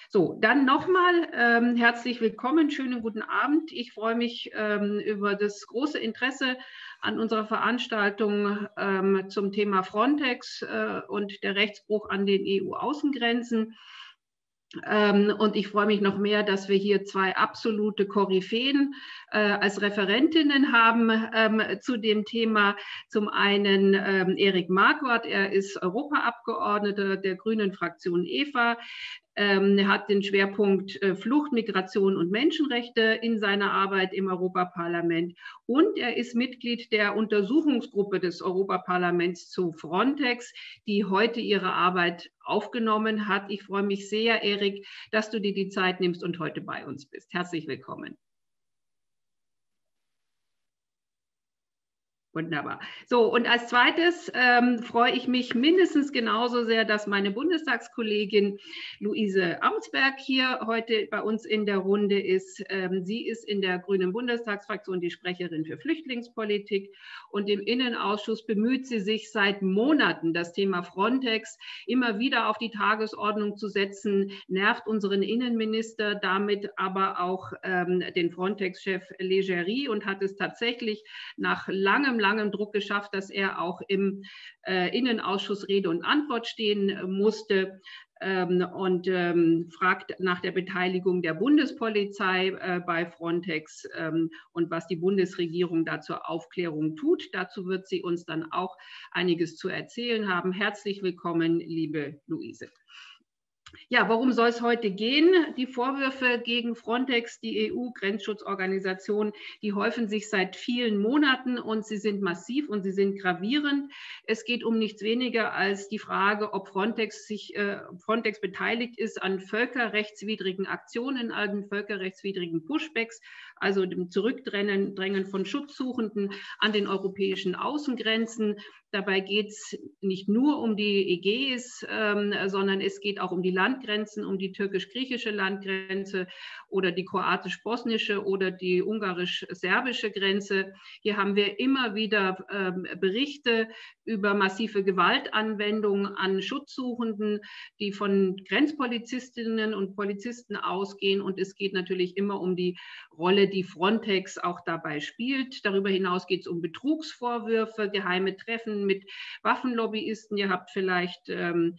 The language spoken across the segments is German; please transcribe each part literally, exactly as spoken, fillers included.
So, dann nochmal ähm, herzlich willkommen, schönen guten Abend. Ich freue mich ähm, über das große Interesse an unserer Veranstaltung ähm, zum Thema Frontex äh, und der Rechtsbruch an den E U-Außengrenzen. Ähm, und ich freue mich noch mehr, dass wir hier zwei absolute Koryphäen äh, als Referentinnen haben ähm, zu dem Thema. Zum einen ähm, Erik Marquardt, er ist Europaabgeordneter der Grünen Fraktion E F A. Ähm, er hat den Schwerpunkt äh, Flucht, Migration und Menschenrechte in seiner Arbeit im Europaparlament. Und er ist Mitglied der Untersuchungsgruppe des Europaparlaments zu Frontex, die heute ihre Arbeit aufgenommen hat. Ich freue mich sehr, Erik, dass du dir die Zeit nimmst und heute bei uns bist. Herzlich willkommen. Wunderbar. So, und als zweites ähm, freue ich mich mindestens genauso sehr, dass meine Bundestagskollegin Luise Amsberg hier heute bei uns in der Runde ist. Ähm, sie ist in der Grünen Bundestagsfraktion die Sprecherin für Flüchtlingspolitik und im Innenausschuss bemüht sie sich seit Monaten, das Thema Frontex immer wieder auf die Tagesordnung zu setzen, nervt unseren Innenminister, damit aber auch ähm, den Frontex-Chef Leggeri und hat es tatsächlich nach langem, langem Druck geschafft, dass er auch im äh, Innenausschuss Rede und Antwort stehen äh, musste ähm, und ähm, fragt nach der Beteiligung der Bundespolizei äh, bei Frontex ähm, und was die Bundesregierung da zur Aufklärung tut. Dazu wird sie uns dann auch einiges zu erzählen haben. Herzlich willkommen, liebe Luise. Ja, worum soll es heute gehen? Die Vorwürfe gegen Frontex, die E U-Grenzschutzorganisation, die häufen sich seit vielen Monaten und sie sind massiv und sie sind gravierend. Es geht um nichts weniger als die Frage, ob Frontex sich äh, Frontex beteiligt ist an völkerrechtswidrigen Aktionen, an völkerrechtswidrigen Pushbacks, also dem Zurückdrängen Drängen von Schutzsuchenden an den europäischen Außengrenzen. Dabei geht es nicht nur um die Ägäis, ähm, sondern es geht auch um die Landgrenzen, um die türkisch-griechische Landgrenze oder die kroatisch-bosnische oder die ungarisch-serbische Grenze. Hier haben wir immer wieder ähm, Berichte über massive Gewaltanwendungen an Schutzsuchenden, die von Grenzpolizistinnen und Polizisten ausgehen. Und es geht natürlich immer um die Rolle, die Frontex auch dabei spielt. Darüber hinaus geht es um Betrugsvorwürfe, geheime Treffen mit Waffenlobbyisten. Ihr habt vielleicht ähm,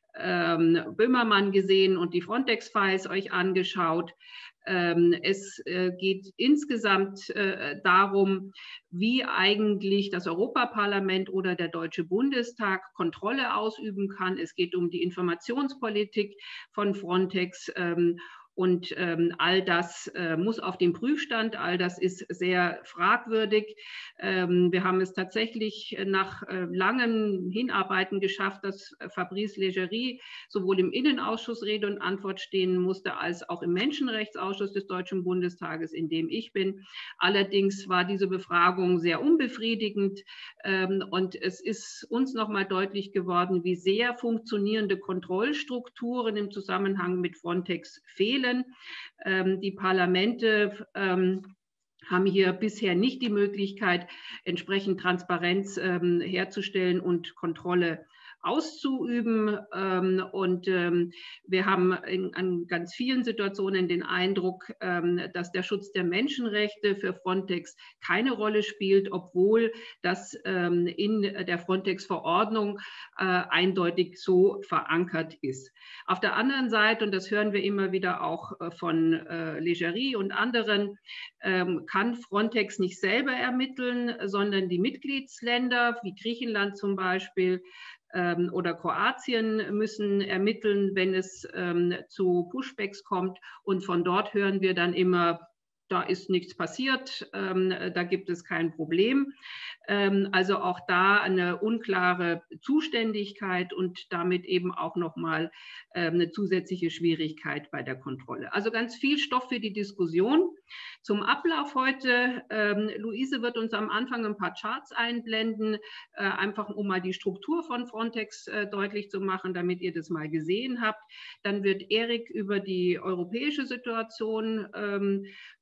ähm, Böhmermann gesehen und die Frontex-Files euch angeschaut. Ähm, es äh, geht insgesamt äh, darum, wie eigentlich das Europaparlament oder der Deutsche Bundestag Kontrolle ausüben kann. Es geht um die Informationspolitik von Frontex. Ähm, Und ähm, all das äh, muss auf den Prüfstand, all das ist sehr fragwürdig. Ähm, wir haben es tatsächlich nach äh, langem Hinarbeiten geschafft, dass Fabrice Leggeri sowohl im Innenausschuss Rede und Antwort stehen musste, als auch im Menschenrechtsausschuss des Deutschen Bundestages, in dem ich bin. Allerdings war diese Befragung sehr unbefriedigend ähm, und es ist uns nochmal deutlich geworden, wie sehr funktionierende Kontrollstrukturen im Zusammenhang mit Frontex fehlen. Ähm, die Parlamente ähm, haben hier bisher nicht die Möglichkeit, entsprechend Transparenz ähm, herzustellen und Kontrolle auszuüben. Ähm, und ähm, wir haben in, an ganz vielen Situationen den Eindruck, ähm, dass der Schutz der Menschenrechte für Frontex keine Rolle spielt, obwohl das ähm, in der Frontex-Verordnung äh, eindeutig so verankert ist. Auf der anderen Seite, und das hören wir immer wieder auch von äh, Leggeri und anderen, ähm, kann Frontex nicht selber ermitteln, sondern die Mitgliedsländer, wie Griechenland zum Beispiel, oder Kroatien müssen ermitteln, wenn es ähm, zu Pushbacks kommt. Und von dort hören wir dann immer, da ist nichts passiert, ähm, da gibt es kein Problem. Ähm, also auch da eine unklare Zuständigkeit und damit eben auch nochmal ähm, eine zusätzliche Schwierigkeit bei der Kontrolle. Also ganz viel Stoff für die Diskussion. Zum Ablauf heute, ähm, Luise wird uns am Anfang ein paar Charts einblenden, äh, einfach um mal die Struktur von Frontex äh, deutlich zu machen, damit ihr das mal gesehen habt. Dann wird Erik über die europäische Situation ähm,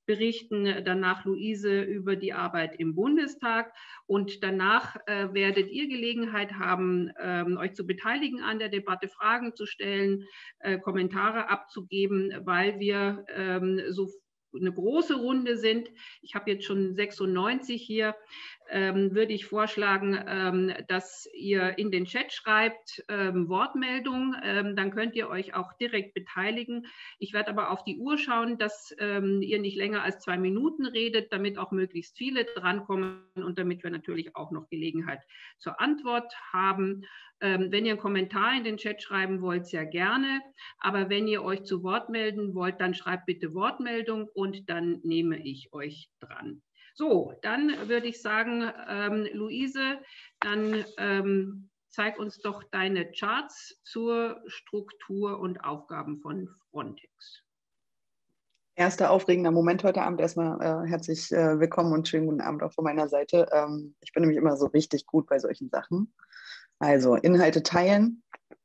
berichten danach Luise über die Arbeit im Bundestag und danach äh, werdet ihr Gelegenheit haben, ähm, euch zu beteiligen an der Debatte, Fragen zu stellen, äh, Kommentare abzugeben, weil wir ähm, so eine große Runde sind. Ich habe jetzt schon sechsundneunzig hier. Ähm, würde ich vorschlagen, ähm, dass ihr in den Chat schreibt, ähm, Wortmeldung, ähm, dann könnt ihr euch auch direkt beteiligen. Ich werde aber auf die Uhr schauen, dass ähm, ihr nicht länger als zwei Minuten redet, damit auch möglichst viele drankommen und damit wir natürlich auch noch Gelegenheit zur Antwort haben. Ähm, wenn ihr einen Kommentar in den Chat schreiben wollt, sehr gerne, aber wenn ihr euch zu Wort melden wollt, dann schreibt bitte Wortmeldung und dann nehme ich euch dran. So, dann würde ich sagen, ähm, Luise, dann ähm, zeig uns doch deine Charts zur Struktur und Aufgaben von Frontex. Erster aufregender Moment heute Abend. Erstmal äh, herzlich äh, willkommen und schönen guten Abend auch von meiner Seite. Ähm, ich bin nämlich immer so richtig gut bei solchen Sachen. Also Inhalte teilen.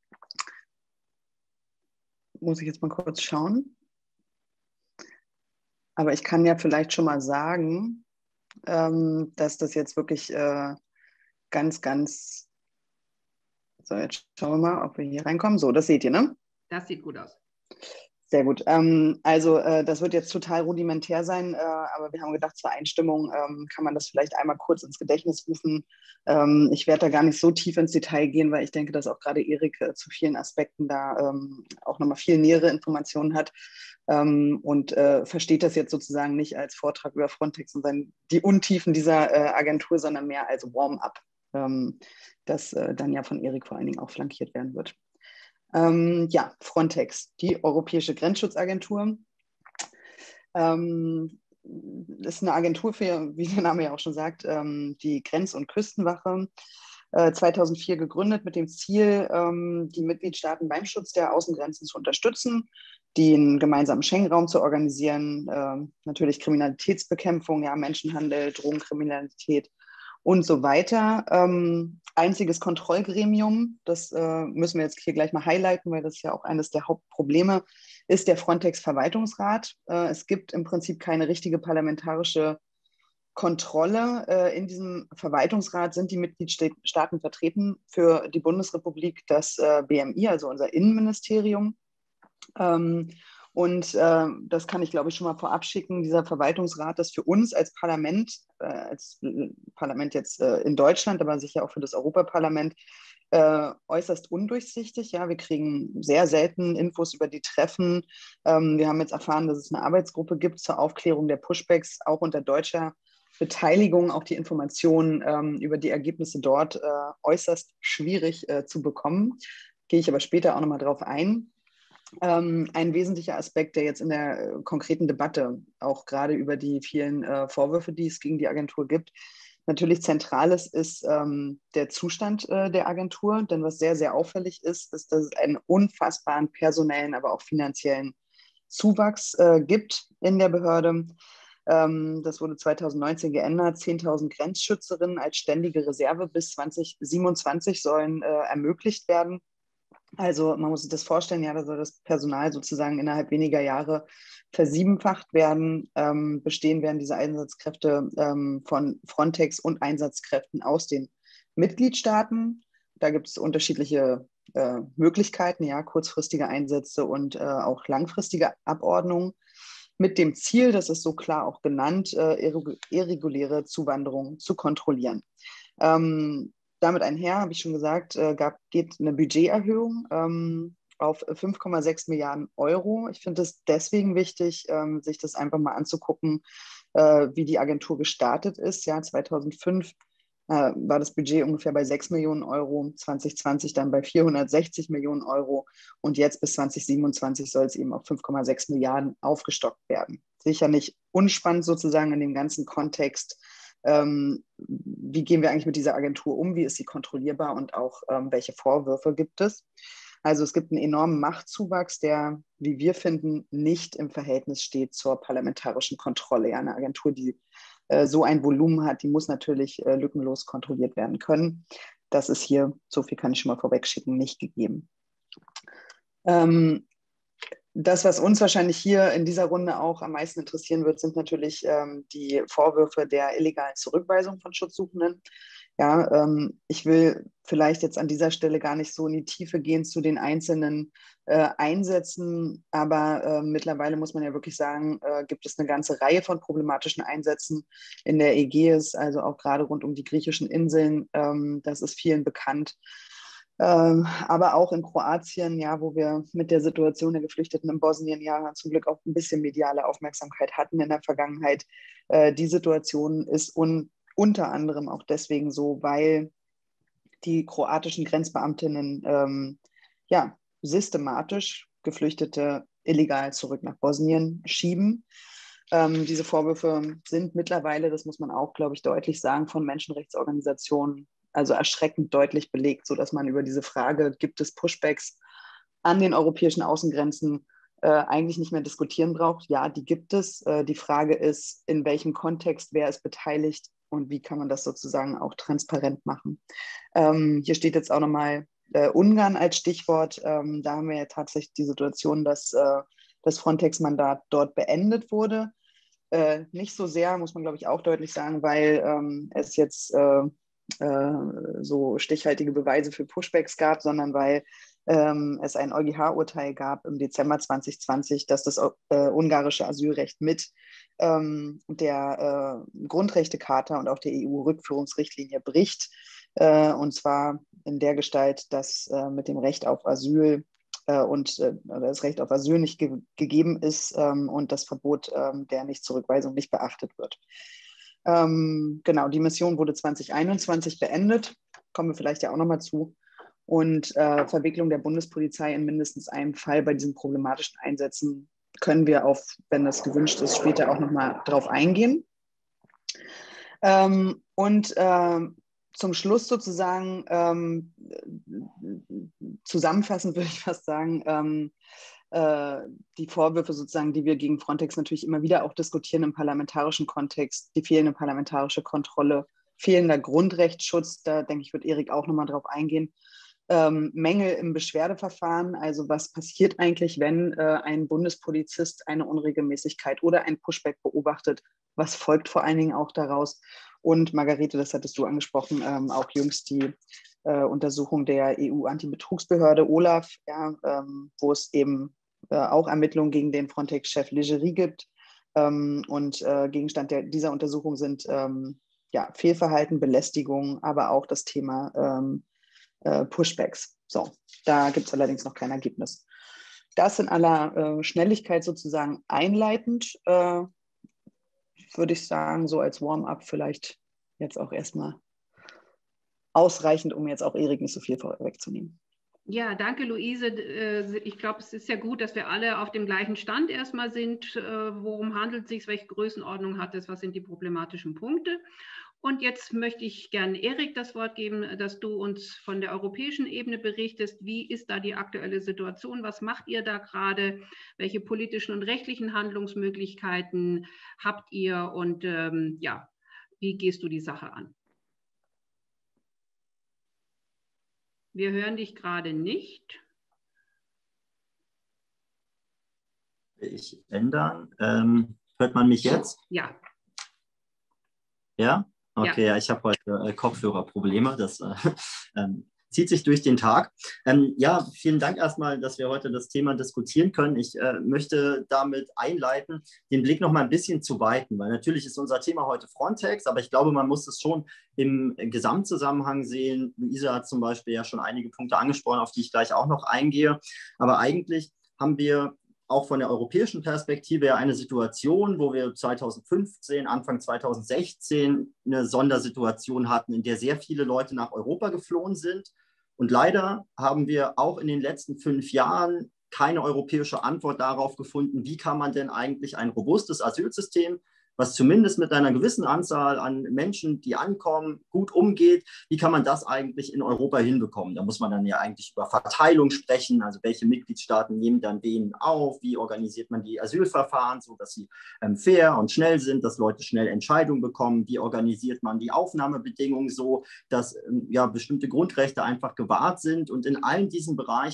Muss ich jetzt mal kurz schauen. Aber ich kann ja vielleicht schon mal sagen, ähm, dass das jetzt wirklich äh, ganz, ganz... So, jetzt schauen wir mal, ob wir hier reinkommen. So, das seht ihr, ne? Das sieht gut aus. Sehr gut. Ähm, also äh, das wird jetzt total rudimentär sein, äh, aber wir haben gedacht, zur Einstimmung ähm, kann man das vielleicht einmal kurz ins Gedächtnis rufen. Ähm, ich werde da gar nicht so tief ins Detail gehen, weil ich denke, dass auch gerade Erik äh, zu vielen Aspekten da ähm, auch nochmal viel nähere Informationen hat ähm, und äh, versteht das jetzt sozusagen nicht als Vortrag über Frontex und sein, die Untiefen dieser äh, Agentur, sondern mehr als Warm-up, ähm, das äh, dann ja von Erik vor allen Dingen auch flankiert werden wird. Ähm, ja, Frontex, die Europäische Grenzschutzagentur, ähm, ist eine Agentur für, wie der Name ja auch schon sagt, ähm, die Grenz- und Küstenwache, äh, zweitausendvier gegründet mit dem Ziel, ähm, die Mitgliedstaaten beim Schutz der Außengrenzen zu unterstützen, den gemeinsamen Schengen-Raum zu organisieren, äh, natürlich Kriminalitätsbekämpfung, ja, Menschenhandel, Drogenkriminalität und so weiter. Ähm, einziges Kontrollgremium, das äh, müssen wir jetzt hier gleich mal highlighten, weil das ja auch eines der Hauptprobleme ist, der Frontex-Verwaltungsrat. Äh, es gibt im Prinzip keine richtige parlamentarische Kontrolle. Äh, in diesem Verwaltungsrat sind die Mitgliedstaaten vertreten, für die Bundesrepublik das äh, B M I, also unser Innenministerium. Ähm, Und äh, das kann ich, glaube ich, schon mal vorab schicken. Dieser Verwaltungsrat ist für uns als Parlament, äh, als Parlament jetzt äh, in Deutschland, aber sicher auch für das Europaparlament, äh, äußerst undurchsichtig. Ja, wir kriegen sehr selten Infos über die Treffen. Ähm, wir haben jetzt erfahren, dass es eine Arbeitsgruppe gibt zur Aufklärung der Pushbacks, auch unter deutscher Beteiligung. Auch die Informationen ähm, über die Ergebnisse dort äh, äußerst schwierig äh, zu bekommen. Gehe ich aber später auch nochmal drauf ein. Ähm, ein wesentlicher Aspekt, der jetzt in der äh, konkreten Debatte, auch gerade über die vielen äh, Vorwürfe, die es gegen die Agentur gibt, natürlich zentral ist, ist ähm, der Zustand äh, der Agentur. Denn was sehr, sehr auffällig ist, ist, dass es einen unfassbaren personellen, aber auch finanziellen Zuwachs äh, gibt in der Behörde. Ähm, das wurde zweitausendneunzehn geändert. zehntausend Grenzschützerinnen als ständige Reserve bis zweitausendsiebenundzwanzig sollen äh, ermöglicht werden. Also man muss sich das vorstellen, ja, da soll das Personal sozusagen innerhalb weniger Jahre versiebenfacht werden. Ähm, bestehen werden diese Einsatzkräfte ähm, von Frontex und Einsatzkräften aus den Mitgliedstaaten. Da gibt es unterschiedliche äh, Möglichkeiten, ja, kurzfristige Einsätze und äh, auch langfristige Abordnungen mit dem Ziel, das ist so klar auch genannt, äh, irreguläre Zuwanderung zu kontrollieren. Ähm, Damit einher, habe ich schon gesagt, äh, gab, geht eine Budgeterhöhung ähm, auf fünf Komma sechs Milliarden Euro. Ich finde es deswegen wichtig, ähm, sich das einfach mal anzugucken, äh, wie die Agentur gestartet ist. Ja, zweitausendfünf äh, war das Budget ungefähr bei sechs Millionen Euro, zwanzig zwanzig dann bei vierhundertsechzig Millionen Euro und jetzt bis zwanzig siebenundzwanzig soll es eben auf fünf Komma sechs Milliarden aufgestockt werden. Sicher nicht unspannend sozusagen in dem ganzen Kontext. Ähm, wie gehen wir eigentlich mit dieser Agentur um? Wie ist sie kontrollierbar und auch ähm, welche Vorwürfe gibt es? Also es gibt einen enormen Machtzuwachs, der, wie wir finden, nicht im Verhältnis steht zur parlamentarischen Kontrolle. Ja, eine Agentur, die äh, so ein Volumen hat, die muss natürlich äh, lückenlos kontrolliert werden können. Das ist hier, so viel kann ich schon mal vorwegschicken, nicht gegeben. Ähm, Das, was uns wahrscheinlich hier in dieser Runde auch am meisten interessieren wird, sind natürlich ähm, die Vorwürfe der illegalen Zurückweisung von Schutzsuchenden. Ja, ähm, ich will vielleicht jetzt an dieser Stelle gar nicht so in die Tiefe gehen zu den einzelnen äh, Einsätzen, aber äh, mittlerweile muss man ja wirklich sagen, äh, gibt es eine ganze Reihe von problematischen Einsätzen in der Ägäis, also auch gerade rund um die griechischen Inseln. Ähm, das ist vielen bekannt. Ähm, aber auch in Kroatien, ja, wo wir mit der Situation der Geflüchteten in Bosnien ja zum Glück auch ein bisschen mediale Aufmerksamkeit hatten in der Vergangenheit. Äh, die Situation ist un unter anderem auch deswegen so, weil die kroatischen Grenzbeamtinnen ähm, ja, systematisch Geflüchtete illegal zurück nach Bosnien schieben. Ähm, diese Vorwürfe sind mittlerweile, das muss man auch, glaube ich, deutlich sagen, von Menschenrechtsorganisationen also erschreckend deutlich belegt, sodass man über diese Frage, gibt es Pushbacks an den europäischen Außengrenzen, äh, eigentlich nicht mehr diskutieren braucht. Ja, die gibt es. Äh, die Frage ist, in welchem Kontext, wer ist beteiligt und wie kann man das sozusagen auch transparent machen. Ähm, hier steht jetzt auch nochmal äh, Ungarn als Stichwort. Ähm, da haben wir ja tatsächlich die Situation, dass äh, das Frontex-Mandat dort beendet wurde. Äh, nicht so sehr, muss man glaube ich auch deutlich sagen, weil ähm, es jetzt äh, äh, so stichhaltige Beweise für Pushbacks gab, sondern weil ähm, es ein EuGH-Urteil gab im Dezember zwanzig zwanzig, dass das äh, ungarische Asylrecht mit ähm, der äh, Grundrechtecharta und auch der E U-Rückführungsrichtlinie bricht. Äh, und zwar in der Gestalt, dass äh, mit dem Recht auf Asyl äh, und äh, das Recht auf Asyl nicht ge gegeben ist ähm, und das Verbot ähm, der Nichtzurückweisung nicht beachtet wird. Ähm, genau, die Mission wurde zwanzig einundzwanzig beendet, kommen wir vielleicht ja auch nochmal zu. Und äh, Verwicklung der Bundespolizei in mindestens einem Fall bei diesen problematischen Einsätzen können wir auf, wenn das gewünscht ist, später auch nochmal drauf eingehen. Ähm, und äh, zum Schluss sozusagen ähm, zusammenfassend würde ich fast sagen, ähm, äh, die Vorwürfe sozusagen, die wir gegen Frontex natürlich immer wieder auch diskutieren im parlamentarischen Kontext, die fehlende parlamentarische Kontrolle, fehlender Grundrechtsschutz, da denke ich, wird Erik auch nochmal drauf eingehen. Ähm, Mängel im Beschwerdeverfahren, also was passiert eigentlich, wenn äh, ein Bundespolizist eine Unregelmäßigkeit oder ein Pushback beobachtet, was folgt vor allen Dingen auch daraus. Und Margarete, das hattest du angesprochen, ähm, auch jüngst die äh, Untersuchung der E U-Antibetrugsbehörde OLAF, ja, ähm, wo es eben äh, auch Ermittlungen gegen den Frontex-Chef Leggeri gibt. Ähm, und äh, Gegenstand der, dieser Untersuchung sind ähm, ja, Fehlverhalten, Belästigung, aber auch das Thema ähm, äh, Pushbacks. So, da gibt es allerdings noch kein Ergebnis. Das in aller äh, Schnelligkeit sozusagen einleitend, äh, würde ich sagen, so als Warm-up vielleicht jetzt auch erstmal ausreichend, um jetzt auch Erik nicht so viel vorwegzunehmen. Ja, danke, Luise. Ich glaube, es ist ja gut, dass wir alle auf dem gleichen Stand erstmal sind. Worum handelt es sich? Welche Größenordnung hat es? Was sind die problematischen Punkte? Und jetzt möchte ich gerne Erik das Wort geben, dass du uns von der europäischen Ebene berichtest. Wie ist da die aktuelle Situation? Was macht ihr da gerade? Welche politischen und rechtlichen Handlungsmöglichkeiten habt ihr? Und ähm, ja, wie gehst du die Sache an? Wir hören dich gerade nicht. Ich ändern. Ähm, hört man mich jetzt? Ja. Ja? Okay, ja, ja ich habe heute äh, Kopfhörerprobleme. Das äh, ähm, zieht sich durch den Tag. Ähm, ja, vielen Dank erstmal, dass wir heute das Thema diskutieren können. Ich äh, möchte damit einleiten, den Blick noch mal ein bisschen zu weiten, weil natürlich ist unser Thema heute Frontex, aber ich glaube, man muss es schon im Gesamtzusammenhang sehen. Luisa hat zum Beispiel ja schon einige Punkte angesprochen, auf die ich gleich auch noch eingehe. Aber eigentlich haben wir auch von der europäischen Perspektive eine Situation, wo wir zweitausendfünfzehn, Anfang zweitausendsechzehn eine Sondersituation hatten, in der sehr viele Leute nach Europa geflohen sind. Und leider haben wir auch in den letzten fünf Jahren keine europäische Antwort darauf gefunden, wie kann man denn eigentlich ein robustes Asylsystem, was zumindest mit einer gewissen Anzahl an Menschen, die ankommen, gut umgeht, wie kann man das eigentlich in Europa hinbekommen? Da muss man dann ja eigentlich über Verteilung sprechen, also welche Mitgliedstaaten nehmen dann wen auf, wie organisiert man die Asylverfahren, sodass sie ähm, fair und schnell sind, dass Leute schnell Entscheidungen bekommen, wie organisiert man die Aufnahmebedingungen so, dass ähm, ja, bestimmte Grundrechte einfach gewahrt sind. Und in allen diesen Bereichen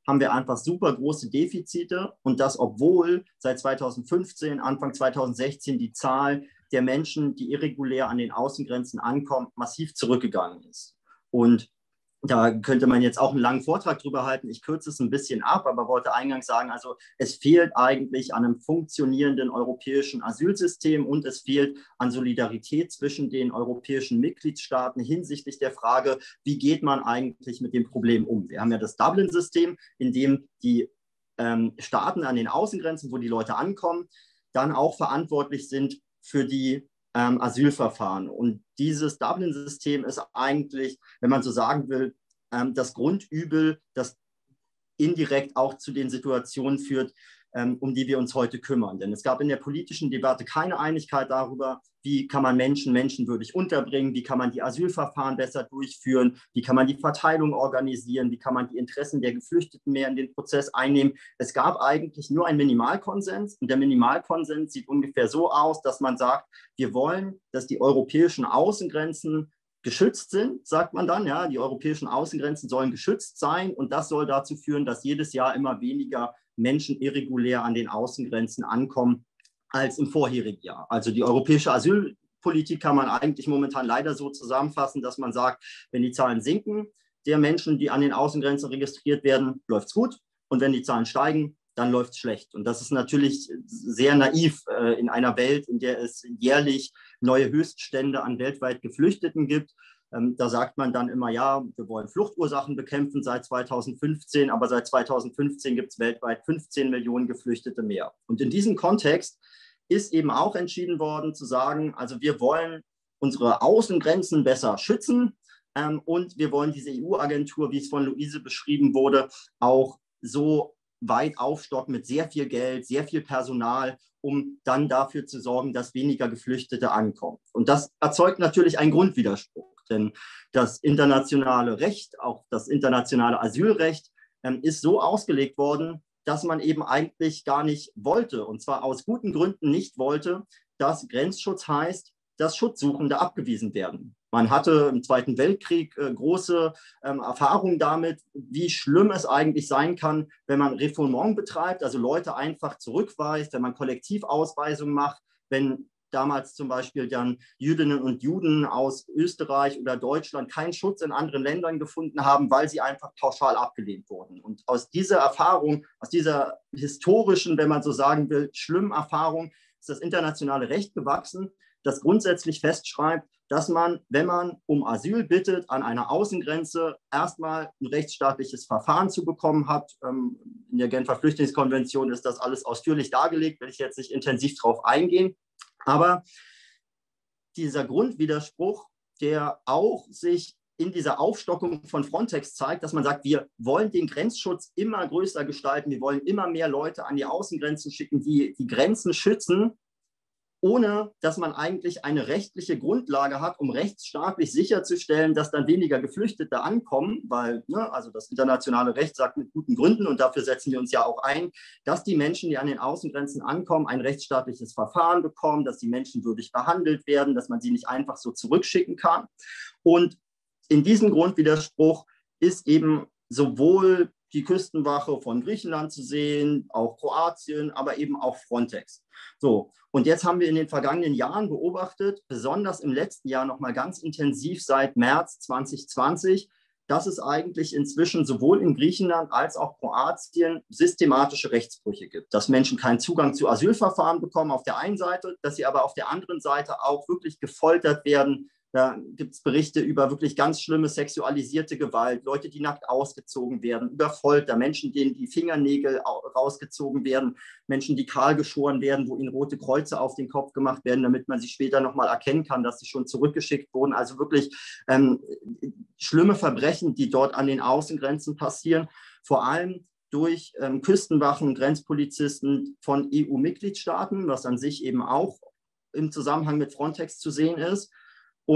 haben wir einfach super große Defizite und das, obwohl seit zweitausendfünfzehn, Anfang zweitausendsechzehn die Zahl der Menschen, die irregulär an den Außengrenzen ankommen, massiv zurückgegangen ist. Und da könnte man jetzt auch einen langen Vortrag drüber halten. Ich kürze es ein bisschen ab, aber wollte eingangs sagen, also es fehlt eigentlich an einem funktionierenden europäischen Asylsystem und es fehlt an Solidarität zwischen den europäischen Mitgliedstaaten hinsichtlich der Frage, wie geht man eigentlich mit dem Problem um. Wir haben ja das Dublin-System, in dem die ähm, Staaten an den Außengrenzen, wo die Leute ankommen, dann auch verantwortlich sind für die Ähm, Asylverfahren. Und dieses Dublin-System ist eigentlich, wenn man so sagen will, ähm, das Grundübel, das indirekt auch zu den Situationen führt, ähm, um die wir uns heute kümmern. Denn es gab in der politischen Debatte keine Einigkeit darüber, wie kann man Menschen menschenwürdig unterbringen, wie kann man die Asylverfahren besser durchführen, wie kann man die Verteilung organisieren, wie kann man die Interessen der Geflüchteten mehr in den Prozess einnehmen. Es gab eigentlich nur einen Minimalkonsens und der Minimalkonsens sieht ungefähr so aus, dass man sagt, wir wollen, dass die europäischen Außengrenzen geschützt sind, sagt man dann, ja, die europäischen Außengrenzen sollen geschützt sein und das soll dazu führen, dass jedes Jahr immer weniger Menschen irregulär an den Außengrenzen ankommen als im vorherigen Jahr. Also die europäische Asylpolitik kann man eigentlich momentan leider so zusammenfassen, dass man sagt, wenn die Zahlen sinken, der Menschen, die an den Außengrenzen registriert werden, läuft es gut und wenn die Zahlen steigen, dann läuft es schlecht. Und das ist natürlich sehr naiv äh, in einer Welt, in der es jährlich neue Höchststände an weltweit Geflüchteten gibt. Ähm, da sagt man dann immer, ja, wir wollen Fluchtursachen bekämpfen seit zweitausendfünfzehn, aber seit zweitausendfünfzehn gibt es weltweit fünfzehn Millionen Geflüchtete mehr. Und in diesem Kontext ist eben auch entschieden worden zu sagen, also wir wollen unsere Außengrenzen besser schützen ähm, und wir wollen diese E U-Agentur, wie es von Luise beschrieben wurde, auch so weit aufstocken mit sehr viel Geld, sehr viel Personal, um dann dafür zu sorgen, dass weniger Geflüchtete ankommen. Und das erzeugt natürlich einen Grundwiderspruch, denn das internationale Recht, auch das internationale Asylrecht, ähm, ist so ausgelegt worden, dass man eben eigentlich gar nicht wollte, und zwar aus guten Gründen nicht wollte, dass Grenzschutz heißt, dass Schutzsuchende abgewiesen werden. Man hatte im Zweiten Weltkrieg äh, große ähm, Erfahrungen damit, wie schlimm es eigentlich sein kann, wenn man Refoulement betreibt, also Leute einfach zurückweist, wenn man Kollektivausweisungen macht, wenn damals zum Beispiel dann Jüdinnen und Juden aus Österreich oder Deutschland keinen Schutz in anderen Ländern gefunden haben, weil sie einfach pauschal abgelehnt wurden. Und aus dieser Erfahrung, aus dieser historischen, wenn man so sagen will, schlimmen Erfahrung, ist das internationale Recht gewachsen, das grundsätzlich festschreibt, dass man, wenn man um Asyl bittet, an einer Außengrenze erstmal ein rechtsstaatliches Verfahren zu bekommen hat. In der Genfer Flüchtlingskonvention ist das alles ausführlich dargelegt, will ich jetzt nicht intensiv darauf eingehen. Aber dieser Grundwiderspruch, der auch sich in dieser Aufstockung von Frontex zeigt, dass man sagt, wir wollen den Grenzschutz immer größer gestalten, wir wollen immer mehr Leute an die Außengrenzen schicken, die die Grenzen schützen, ohne dass man eigentlich eine rechtliche Grundlage hat, um rechtsstaatlich sicherzustellen, dass dann weniger Geflüchtete ankommen, weil ne, also das internationale Recht sagt mit guten Gründen, und dafür setzen wir uns ja auch ein, dass die Menschen, die an den Außengrenzen ankommen, ein rechtsstaatliches Verfahren bekommen, dass die Menschen würdig behandelt werden, dass man sie nicht einfach so zurückschicken kann. Und in diesem Grundwiderspruch ist eben sowohl die Küstenwache von Griechenland zu sehen, auch Kroatien, aber eben auch Frontex. So, und jetzt haben wir in den vergangenen Jahren beobachtet, besonders im letzten Jahr noch mal ganz intensiv seit März zwanzig zwanzig, dass es eigentlich inzwischen sowohl in Griechenland als auch Kroatien systematische Rechtsbrüche gibt. Dass Menschen keinen Zugang zu Asylverfahren bekommen auf der einen Seite, dass sie aber auf der anderen Seite auch wirklich gefoltert werden. Da gibt es Berichte über wirklich ganz schlimme sexualisierte Gewalt, Leute, die nackt ausgezogen werden, über Folter, Menschen, denen die Fingernägel rausgezogen werden, Menschen, die kahl geschoren werden, wo ihnen rote Kreuze auf den Kopf gemacht werden, damit man sie später nochmal erkennen kann, dass sie schon zurückgeschickt wurden. Also wirklich ähm, schlimme Verbrechen, die dort an den Außengrenzen passieren, vor allem durch ähm, Küstenwachen, Grenzpolizisten von E U-Mitgliedstaaten, was an sich eben auch im Zusammenhang mit Frontex zu sehen ist. Und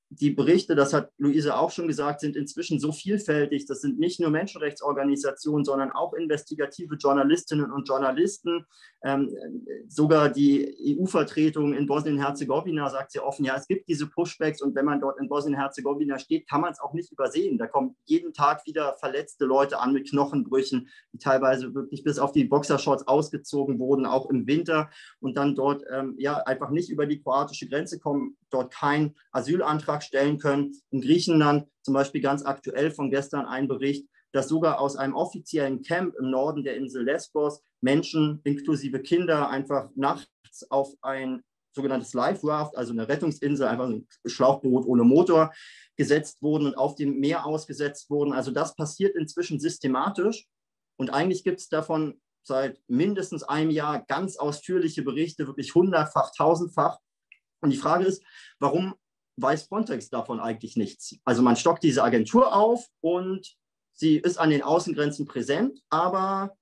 die Berichte, das hat Luise auch schon gesagt, sind inzwischen so vielfältig. Das sind nicht nur Menschenrechtsorganisationen, sondern auch investigative Journalistinnen und Journalisten. Ähm, sogar die E U-Vertretung in Bosnien-Herzegowina sagt sehr offen, ja, es gibt diese Pushbacks und wenn man dort in Bosnien-Herzegowina steht, kann man es auch nicht übersehen. Da kommen jeden Tag wieder verletzte Leute an mit Knochenbrüchen, die teilweise wirklich bis auf die Boxershorts ausgezogen wurden, auch im Winter und dann dort ähm, ja, einfach nicht über die kroatische Grenze kommen, dort keinen Asylantrag stellen können. In Griechenland zum Beispiel ganz aktuell von gestern ein Bericht, dass sogar aus einem offiziellen Camp im Norden der Insel Lesbos Menschen inklusive Kinder einfach nachts auf ein sogenanntes Life Raft, also eine Rettungsinsel, einfach ein Schlauchboot ohne Motor, gesetzt wurden und auf dem Meer ausgesetzt wurden. Also das passiert inzwischen systematisch und eigentlich gibt es davon seit mindestens einem Jahr ganz ausführliche Berichte, wirklich hundertfach, tausendfach. Und die Frage ist, warum weiß Frontex davon eigentlich nichts? Also man stockt diese Agentur auf und sie ist an den Außengrenzen präsent, aber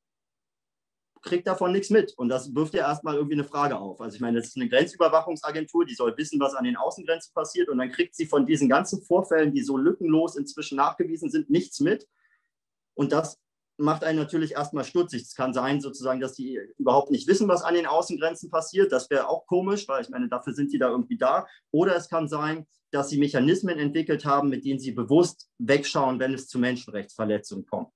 kriegt davon nichts mit. Und das wirft ja erstmal irgendwie eine Frage auf. Also ich meine, das ist eine Grenzüberwachungsagentur, die soll wissen, was an den Außengrenzen passiert. Und dann kriegt sie von diesen ganzen Vorfällen, die so lückenlos inzwischen nachgewiesen sind, nichts mit. Und das macht einen natürlich erstmal stutzig. Es kann sein, sozusagen, dass die überhaupt nicht wissen, was an den Außengrenzen passiert. Das wäre auch komisch, weil ich meine, dafür sind die da irgendwie da. Oder es kann sein, dass sie Mechanismen entwickelt haben, mit denen sie bewusst wegschauen, wenn es zu Menschenrechtsverletzungen kommt.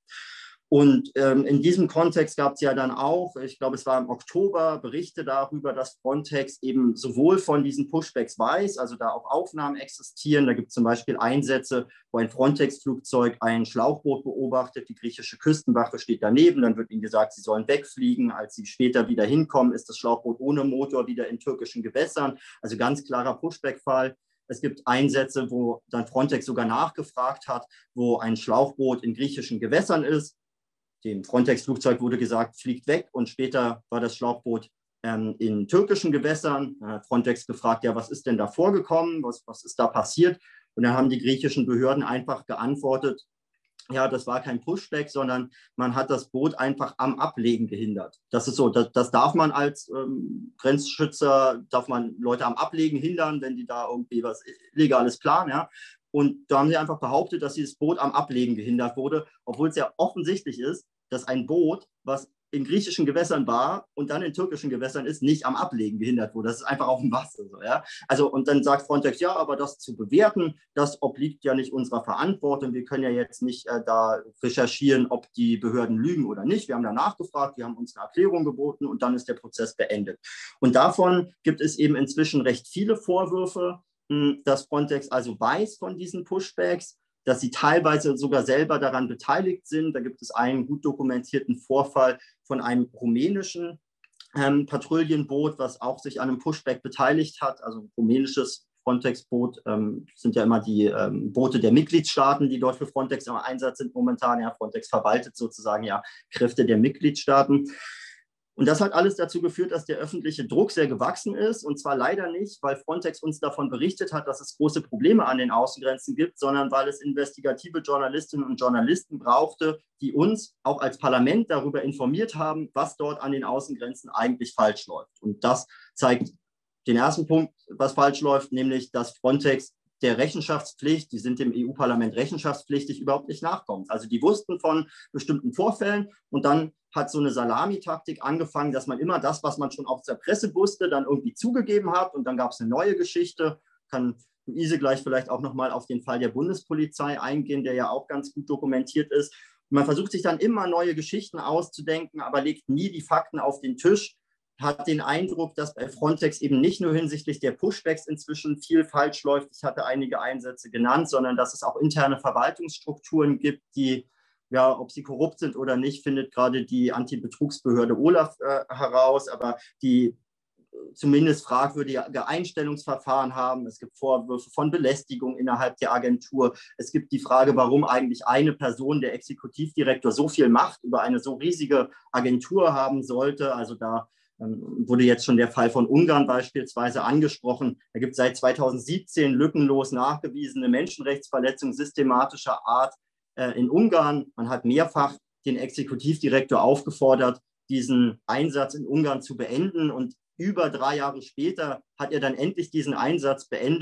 Und ähm, in diesem Kontext gab es ja dann auch, ich glaube, es war im Oktober, Berichte darüber, dass Frontex eben sowohl von diesen Pushbacks weiß, also da auch Aufnahmen existieren. Da gibt es zum Beispiel Einsätze, wo ein Frontex-Flugzeug ein Schlauchboot beobachtet, die griechische Küstenwache steht daneben, dann wird ihnen gesagt, sie sollen wegfliegen. Als sie später wieder hinkommen, ist das Schlauchboot ohne Motor wieder in türkischen Gewässern. Also ganz klarer Pushback-Fall. Es gibt Einsätze, wo dann Frontex sogar nachgefragt hat, wo ein Schlauchboot in griechischen Gewässern ist. Dem Frontex-Flugzeug wurde gesagt, fliegt weg und später war das Schlauchboot ähm, in türkischen Gewässern. Da hat Frontex gefragt, ja, was ist denn da vorgekommen, was, was ist da passiert? Und dann haben die griechischen Behörden einfach geantwortet, ja, das war kein Pushback, sondern man hat das Boot einfach am Ablegen gehindert. Das ist so, das, das darf man als ähm, Grenzschützer, darf man Leute am Ablegen hindern, wenn die da irgendwie was Illegales planen, ja. Und da haben sie einfach behauptet, dass dieses Boot am Ablegen gehindert wurde, obwohl es ja offensichtlich ist, dass ein Boot, was in griechischen Gewässern war und dann in türkischen Gewässern ist, nicht am Ablegen gehindert wurde. Das ist einfach auf dem Wasser. So, ja? Also, und dann sagt Frontex, ja, aber das zu bewerten, das obliegt ja nicht unserer Verantwortung. Wir können ja jetzt nicht äh, da recherchieren, ob die Behörden lügen oder nicht. Wir haben da nachgefragt, wir haben uns eine Erklärung geboten und dann ist der Prozess beendet. Und davon gibt es eben inzwischen recht viele Vorwürfe, dass Frontex also weiß von diesen Pushbacks, dass sie teilweise sogar selber daran beteiligt sind. Da gibt es einen gut dokumentierten Vorfall von einem rumänischen ähm, Patrouillenboot, was auch sich an einem Pushback beteiligt hat. Also ein rumänisches Frontex-Boot ähm, sind ja immer die ähm, Boote der Mitgliedstaaten, die dort für Frontex im Einsatz sind momentan. Ja, Frontex verwaltet sozusagen ja Kräfte der Mitgliedstaaten. Und das hat alles dazu geführt, dass der öffentliche Druck sehr gewachsen ist. Und zwar leider nicht, weil Frontex uns davon berichtet hat, dass es große Probleme an den Außengrenzen gibt, sondern weil es investigative Journalistinnen und Journalisten brauchte, die uns auch als Parlament darüber informiert haben, was dort an den Außengrenzen eigentlich falsch läuft. Und das zeigt den ersten Punkt, was falsch läuft, nämlich dass Frontex der Rechenschaftspflicht, die sind dem E U-Parlament rechenschaftspflichtig, überhaupt nicht nachkommt. Also die wussten von bestimmten Vorfällen und dann hat so eine Salamitaktik angefangen, dass man immer das, was man schon aus der Presse wusste, dann irgendwie zugegeben hat und dann gab es eine neue Geschichte. Kann Luise gleich vielleicht auch nochmal auf den Fall der Bundespolizei eingehen, der ja auch ganz gut dokumentiert ist. Und man versucht sich dann immer neue Geschichten auszudenken, aber legt nie die Fakten auf den Tisch. Hat den Eindruck, dass bei Frontex eben nicht nur hinsichtlich der Pushbacks inzwischen viel falsch läuft, ich hatte einige Einsätze genannt, sondern dass es auch interne Verwaltungsstrukturen gibt, die, ja, ob sie korrupt sind oder nicht, findet gerade die Antibetrugsbehörde OLAF äh, heraus, aber die zumindest fragwürdige Einstellungsverfahren haben. Es gibt Vorwürfe von Belästigung innerhalb der Agentur. Es gibt die Frage, warum eigentlich eine Person, der Exekutivdirektor, so viel Macht über eine so riesige Agentur haben sollte. Also da wurde jetzt schon der Fall von Ungarn beispielsweise angesprochen. Da gibt es seit zweitausendsiebzehn lückenlos nachgewiesene Menschenrechtsverletzungen systematischer Art äh, in Ungarn. Man hat mehrfach den Exekutivdirektor aufgefordert, diesen Einsatz in Ungarn zu beenden. Und über drei Jahre später hat er dann endlich diesen Einsatz beendet.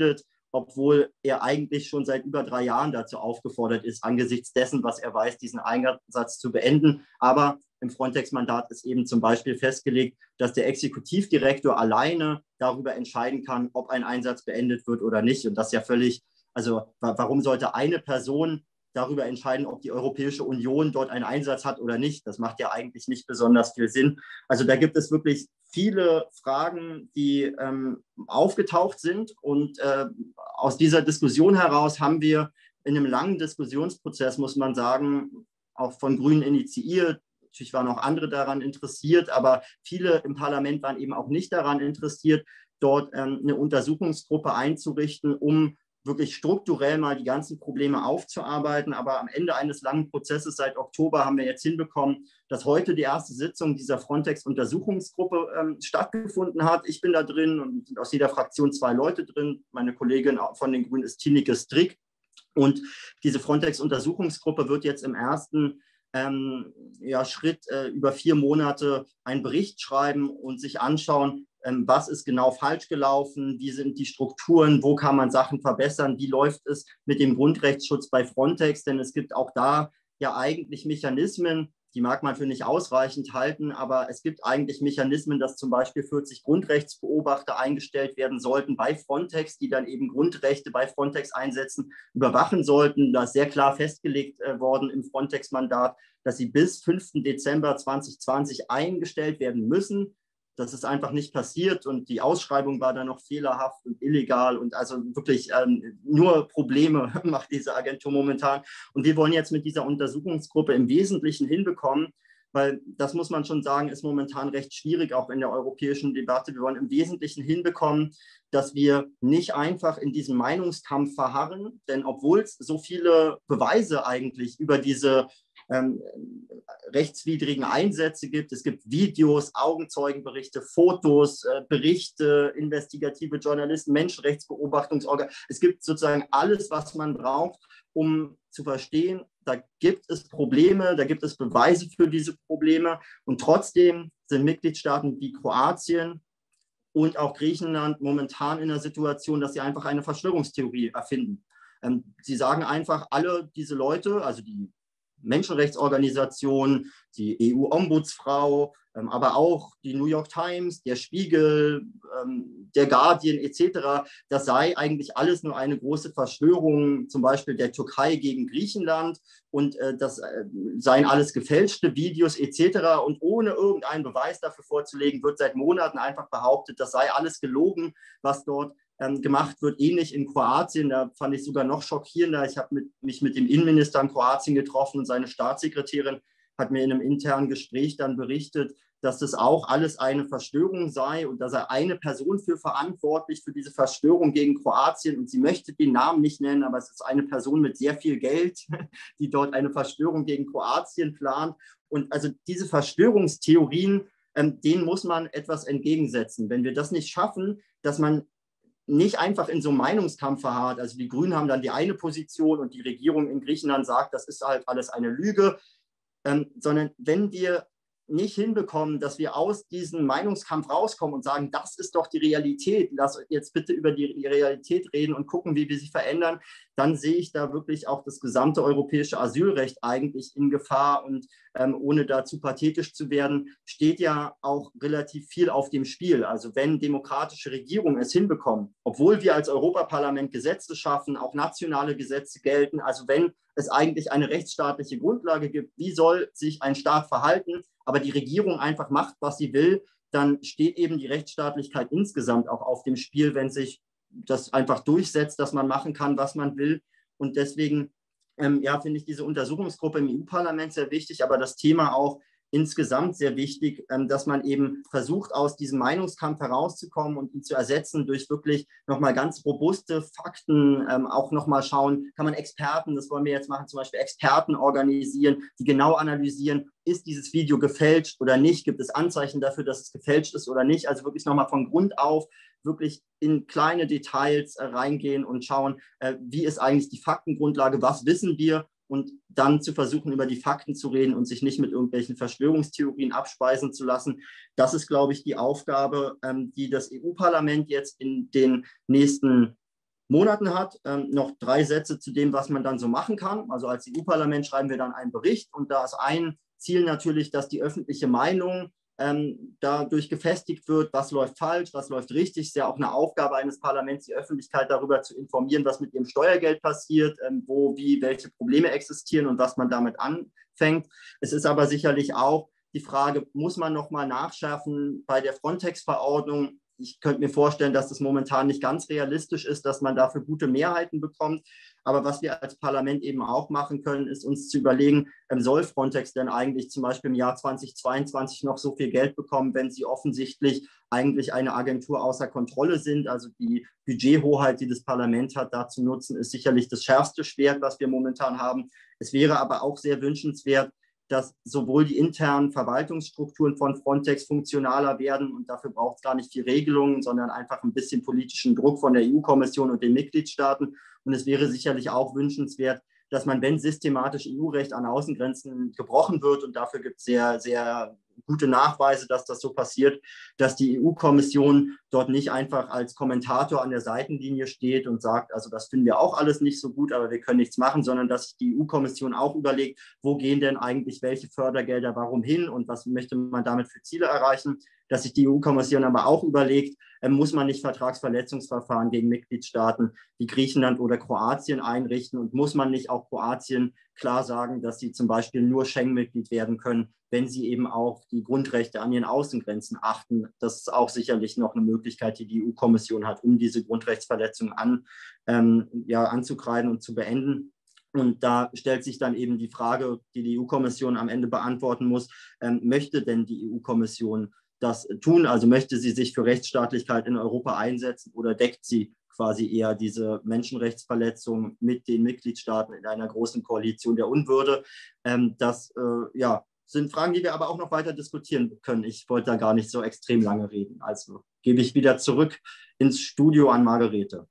obwohl er eigentlich schon seit über drei Jahren dazu aufgefordert ist, angesichts dessen, was er weiß, diesen Einsatz zu beenden. Aber im Frontex-Mandat ist eben zum Beispiel festgelegt, dass der Exekutivdirektor alleine darüber entscheiden kann, ob ein Einsatz beendet wird oder nicht. Und das ist ja völlig, also warum sollte eine Person darüber entscheiden, ob die Europäische Union dort einen Einsatz hat oder nicht? Das macht ja eigentlich nicht besonders viel Sinn. Also da gibt es wirklich viele Fragen, die ähm, aufgetaucht sind. Und äh, aus dieser Diskussion heraus haben wir in einem langen Diskussionsprozess, muss man sagen, auch von Grünen initiiert. Natürlich waren auch andere daran interessiert, aber viele im Parlament waren eben auch nicht daran interessiert, dort ähm, eine Untersuchungsgruppe einzurichten, um wirklich strukturell mal die ganzen Probleme aufzuarbeiten. Aber am Ende eines langen Prozesses seit Oktober haben wir jetzt hinbekommen, dass heute die erste Sitzung dieser Frontex-Untersuchungsgruppe ähm, stattgefunden hat. Ich bin da drin und sind aus jeder Fraktion zwei Leute drin. Meine Kollegin von den Grünen ist Tineke Strick. Und diese Frontex-Untersuchungsgruppe wird jetzt im ersten ähm, ja, Schritt äh, über vier Monate einen Bericht schreiben und sich anschauen, was ist genau falsch gelaufen, wie sind die Strukturen, wo kann man Sachen verbessern, wie läuft es mit dem Grundrechtsschutz bei Frontex, denn es gibt auch da ja eigentlich Mechanismen, die mag man für nicht ausreichend halten, aber es gibt eigentlich Mechanismen, dass zum Beispiel vierzig Grundrechtsbeobachter eingestellt werden sollten bei Frontex, die dann eben Grundrechte bei Frontex-Einsätzen überwachen sollten. Da ist sehr klar festgelegt äh, worden im Frontex-Mandat, dass sie bis fünften Dezember zweitausendzwanzig eingestellt werden müssen. Das ist einfach nicht passiert und die Ausschreibung war dann noch fehlerhaft und illegal und also wirklich ähm, nur Probleme macht diese Agentur momentan. Und wir wollen jetzt mit dieser Untersuchungsgruppe im Wesentlichen hinbekommen, weil das muss man schon sagen, ist momentan recht schwierig, auch in der europäischen Debatte. Wir wollen im Wesentlichen hinbekommen, dass wir nicht einfach in diesem Meinungskampf verharren, denn obwohl es so viele Beweise eigentlich über diese Ähm, rechtswidrigen Einsätze gibt. Es gibt Videos, Augenzeugenberichte, Fotos, äh, Berichte, investigative Journalisten, Menschenrechtsbeobachtungsorgane. Es gibt sozusagen alles, was man braucht, um zu verstehen, da gibt es Probleme, da gibt es Beweise für diese Probleme. Und trotzdem sind Mitgliedstaaten wie Kroatien und auch Griechenland momentan in der Situation, dass sie einfach eine Verschwörungstheorie erfinden. Ähm, sie sagen einfach, alle diese Leute, also die Menschenrechtsorganisationen, die E U-Ombudsfrau, ähm, aber auch die New York Times, der Spiegel, ähm, der Guardian et cetera, das sei eigentlich alles nur eine große Verschwörung, zum Beispiel der Türkei gegen Griechenland und äh, das äh, seien alles gefälschte Videos et cetera. Und ohne irgendeinen Beweis dafür vorzulegen, wird seit Monaten einfach behauptet, das sei alles gelogen, was dort gemacht wird, ähnlich in Kroatien. Da fand ich sogar noch schockierender. Ich habe mit, mich mit dem Innenminister in Kroatien getroffen und seine Staatssekretärin hat mir in einem internen Gespräch dann berichtet, dass das auch alles eine Verschwörung sei und da sei eine Person für verantwortlich für diese Verschwörung gegen Kroatien und sie möchte den Namen nicht nennen, aber es ist eine Person mit sehr viel Geld, die dort eine Verschwörung gegen Kroatien plant. Und also diese Verschwörungstheorien, ähm, denen muss man etwas entgegensetzen. Wenn wir das nicht schaffen, dass man nicht einfach in so einem Meinungskampf verharrt. Also die Grünen haben dann die eine Position und die Regierung in Griechenland sagt, das ist halt alles eine Lüge, ähm, sondern wenn wir nicht hinbekommen, dass wir aus diesem Meinungskampf rauskommen und sagen, das ist doch die Realität, lass jetzt bitte über die Realität reden und gucken, wie wir sie verändern, dann sehe ich da wirklich auch das gesamte europäische Asylrecht eigentlich in Gefahr. Und ähm, ohne da zu pathetisch zu werden, steht ja auch relativ viel auf dem Spiel. Also wenn demokratische Regierungen es hinbekommen, obwohl wir als Europaparlament Gesetze schaffen, auch nationale Gesetze gelten, also wenn es eigentlich eine rechtsstaatliche Grundlage gibt, wie soll sich ein Staat verhalten, aber die Regierung einfach macht, was sie will, dann steht eben die Rechtsstaatlichkeit insgesamt auch auf dem Spiel, wenn sich das einfach durchsetzt, dass man machen kann, was man will. Und deswegen ähm, ja, finde ich diese Untersuchungsgruppe im E U-Parlament sehr wichtig, aber das Thema auch insgesamt sehr wichtig, ähm, dass man eben versucht, aus diesem Meinungskampf herauszukommen und ihn zu ersetzen durch wirklich nochmal ganz robuste Fakten, ähm, auch nochmal schauen, kann man Experten, das wollen wir jetzt machen, zum Beispiel Experten organisieren, die genau analysieren, ist dieses Video gefälscht oder nicht, gibt es Anzeichen dafür, dass es gefälscht ist oder nicht, also wirklich nochmal von Grund auf wirklich in kleine Details äh, reingehen und schauen, äh, wie ist eigentlich die Faktengrundlage, was wissen wir und dann zu versuchen, über die Fakten zu reden und sich nicht mit irgendwelchen Verschwörungstheorien abspeisen zu lassen. Das ist, glaube ich, die Aufgabe, ähm, die das E U-Parlament jetzt in den nächsten Monaten hat. Ähm, noch drei Sätze zu dem, was man dann so machen kann. Also als E U-Parlament schreiben wir dann einen Bericht und da ist ein Ziel natürlich, dass die öffentliche Meinung ähm, dadurch gefestigt wird, was läuft falsch, was läuft richtig. Es ist ja auch eine Aufgabe eines Parlaments, die Öffentlichkeit darüber zu informieren, was mit ihrem Steuergeld passiert, ähm, wo, wie, welche Probleme existieren und was man damit anfängt. Es ist aber sicherlich auch die Frage, muss man nochmal nachschärfen bei der Frontex-Verordnung? Ich könnte mir vorstellen, dass das momentan nicht ganz realistisch ist, dass man dafür gute Mehrheiten bekommt. Aber was wir als Parlament eben auch machen können, ist uns zu überlegen, soll Frontex denn eigentlich zum Beispiel im Jahr zweitausendzweiundzwanzig noch so viel Geld bekommen, wenn sie offensichtlich eigentlich eine Agentur außer Kontrolle sind? Also die Budgethoheit, die das Parlament hat, da zu nutzen, ist sicherlich das schärfste Schwert, was wir momentan haben. Es wäre aber auch sehr wünschenswert, dass sowohl die internen Verwaltungsstrukturen von Frontex funktionaler werden und dafür braucht es gar nicht viel Regelungen, sondern einfach ein bisschen politischen Druck von der E U-Kommission und den Mitgliedstaaten. Und es wäre sicherlich auch wünschenswert, dass man, wenn systematisch E U-Recht an Außengrenzen gebrochen wird, und dafür gibt es sehr, sehr gute Nachweise, dass das so passiert, dass die E U-Kommission dort nicht einfach als Kommentator an der Seitenlinie steht und sagt, also das finden wir auch alles nicht so gut, aber wir können nichts machen, sondern dass sich die E U-Kommission auch überlegt, wo gehen denn eigentlich welche Fördergelder warum hin und was möchte man damit für Ziele erreichen, dass sich die E U-Kommission aber auch überlegt, äh, muss man nicht Vertragsverletzungsverfahren gegen Mitgliedstaaten wie Griechenland oder Kroatien einrichten und muss man nicht auch Kroatien klar sagen, dass sie zum Beispiel nur Schengen-Mitglied werden können, wenn sie eben auch die Grundrechte an ihren Außengrenzen achten. Das ist auch sicherlich noch eine Möglichkeit, die die E U-Kommission hat, um diese Grundrechtsverletzungen an, ähm, ja, anzukreiden und zu beenden. Und da stellt sich dann eben die Frage, die die E U-Kommission am Ende beantworten muss, ähm, möchte denn die E U-Kommission das tun? Also möchte sie sich für Rechtsstaatlichkeit in Europa einsetzen oder deckt sie quasi eher diese Menschenrechtsverletzungen mit den Mitgliedstaaten in einer großen Koalition der Unwürde? Ähm, das äh, ja, sind Fragen, die wir aber auch noch weiter diskutieren können. Ich wollte da gar nicht so extrem lange reden. Also gebe ich wieder zurück ins Studio an Margarete.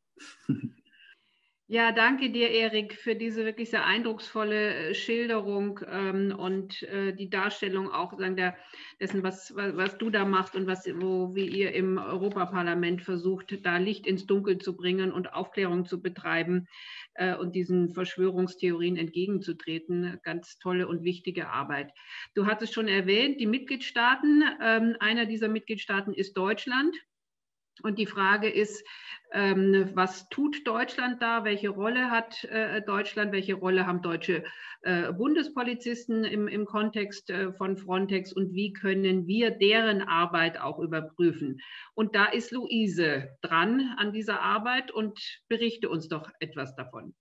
Ja, danke dir, Erik, für diese wirklich sehr eindrucksvolle Schilderung ähm, und äh, die Darstellung auch sagen, der, dessen, was, was, was du da machst und was, wo, wie ihr im Europaparlament versucht, da Licht ins Dunkel zu bringen und Aufklärung zu betreiben äh, und diesen Verschwörungstheorien entgegenzutreten. Ganz tolle und wichtige Arbeit. Du hattest schon erwähnt, die Mitgliedstaaten. Ähm, einer dieser Mitgliedstaaten ist Deutschland. Und die Frage ist, ähm, was tut Deutschland da? Welche Rolle hat äh, Deutschland? Welche Rolle haben deutsche äh, Bundespolizisten im, im Kontext äh, von Frontex? Und wie können wir deren Arbeit auch überprüfen? Und da ist Luise dran an dieser Arbeit und berichte uns doch etwas davon.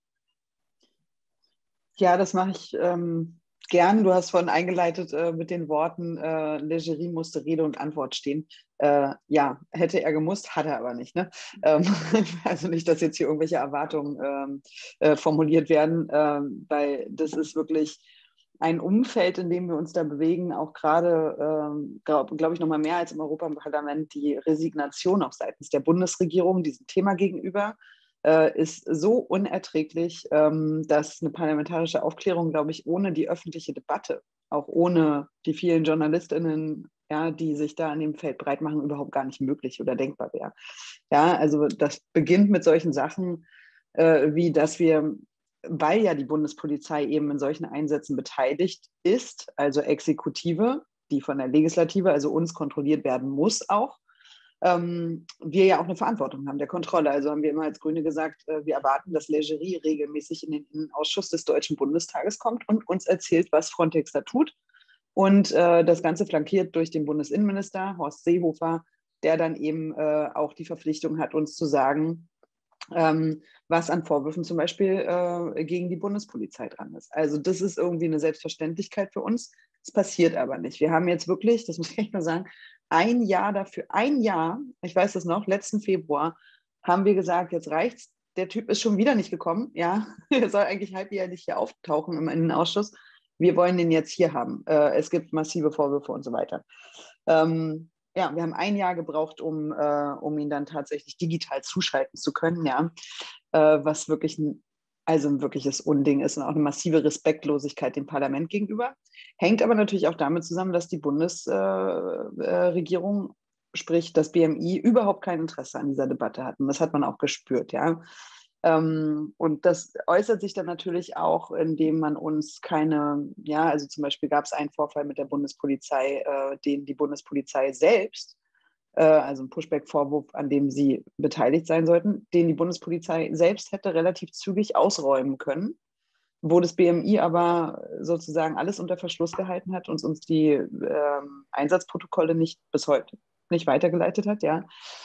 Ja, das mache ich ähm, gern. Du hast vorhin eingeleitet äh, mit den Worten, äh, Leggeri musste Rede und Antwort stehen. Äh, ja, hätte er gemusst, hat er aber nicht. Ne? Ähm, also nicht, dass jetzt hier irgendwelche Erwartungen ähm, äh, formuliert werden, ähm, weil das ist wirklich ein Umfeld, in dem wir uns da bewegen, auch gerade, ähm, glaube glaub ich, noch mal mehr als im Europaparlament, die Resignation auch seitens der Bundesregierung diesem Thema gegenüber äh, ist so unerträglich, ähm, dass eine parlamentarische Aufklärung, glaube ich, ohne die öffentliche Debatte, auch ohne die vielen JournalistInnen, ja, die sich da an dem Feld breit machen, überhaupt gar nicht möglich oder denkbar wäre. Ja, also das beginnt mit solchen Sachen, äh, wie dass wir, weil ja die Bundespolizei eben in solchen Einsätzen beteiligt ist, also Exekutive, die von der Legislative, also uns kontrolliert werden muss auch, ähm, wir ja auch eine Verantwortung haben der Kontrolle. Also haben wir immer als Grüne gesagt, äh, wir erwarten, dass Leggeri regelmäßig in den Innenausschuss des Deutschen Bundestages kommt und uns erzählt, was Frontex da tut. Und äh, das Ganze flankiert durch den Bundesinnenminister Horst Seehofer, der dann eben äh, auch die Verpflichtung hat, uns zu sagen, ähm, was an Vorwürfen zum Beispiel äh, gegen die Bundespolizei dran ist. Also das ist irgendwie eine Selbstverständlichkeit für uns. Es passiert aber nicht. Wir haben jetzt wirklich, das muss ich echt mal sagen, ein Jahr dafür, ein Jahr, ich weiß das noch, letzten Februar, haben wir gesagt, jetzt reicht's. Der Typ ist schon wieder nicht gekommen. Ja, er soll eigentlich halbjährlich hier auftauchen im Innenausschuss. Wir wollen den jetzt hier haben. Äh, es gibt massive Vorwürfe und so weiter. Ähm, ja, wir haben ein Jahr gebraucht, um, äh, um ihn dann tatsächlich digital zuschalten zu können, ja, äh, was wirklich ein, also ein wirkliches Unding ist und auch eine massive Respektlosigkeit dem Parlament gegenüber. Hängt aber natürlich auch damit zusammen, dass die Bundesregierung, äh, äh, sprich das B M I, überhaupt kein Interesse an dieser Debatte hatten. Das hat man auch gespürt, ja. Ähm, und das äußert sich dann natürlich auch, indem man uns keine, ja, also zum Beispiel gab es einen Vorfall mit der Bundespolizei, äh, den die Bundespolizei selbst, äh, also ein Pushback-Vorwurf, an dem sie beteiligt sein sollten, den die Bundespolizei selbst hätte relativ zügig ausräumen können, wo das B M I aber sozusagen alles unter Verschluss gehalten hat und uns die ähm, Einsatzprotokolle nicht bis heute nicht weitergeleitet hat, ja.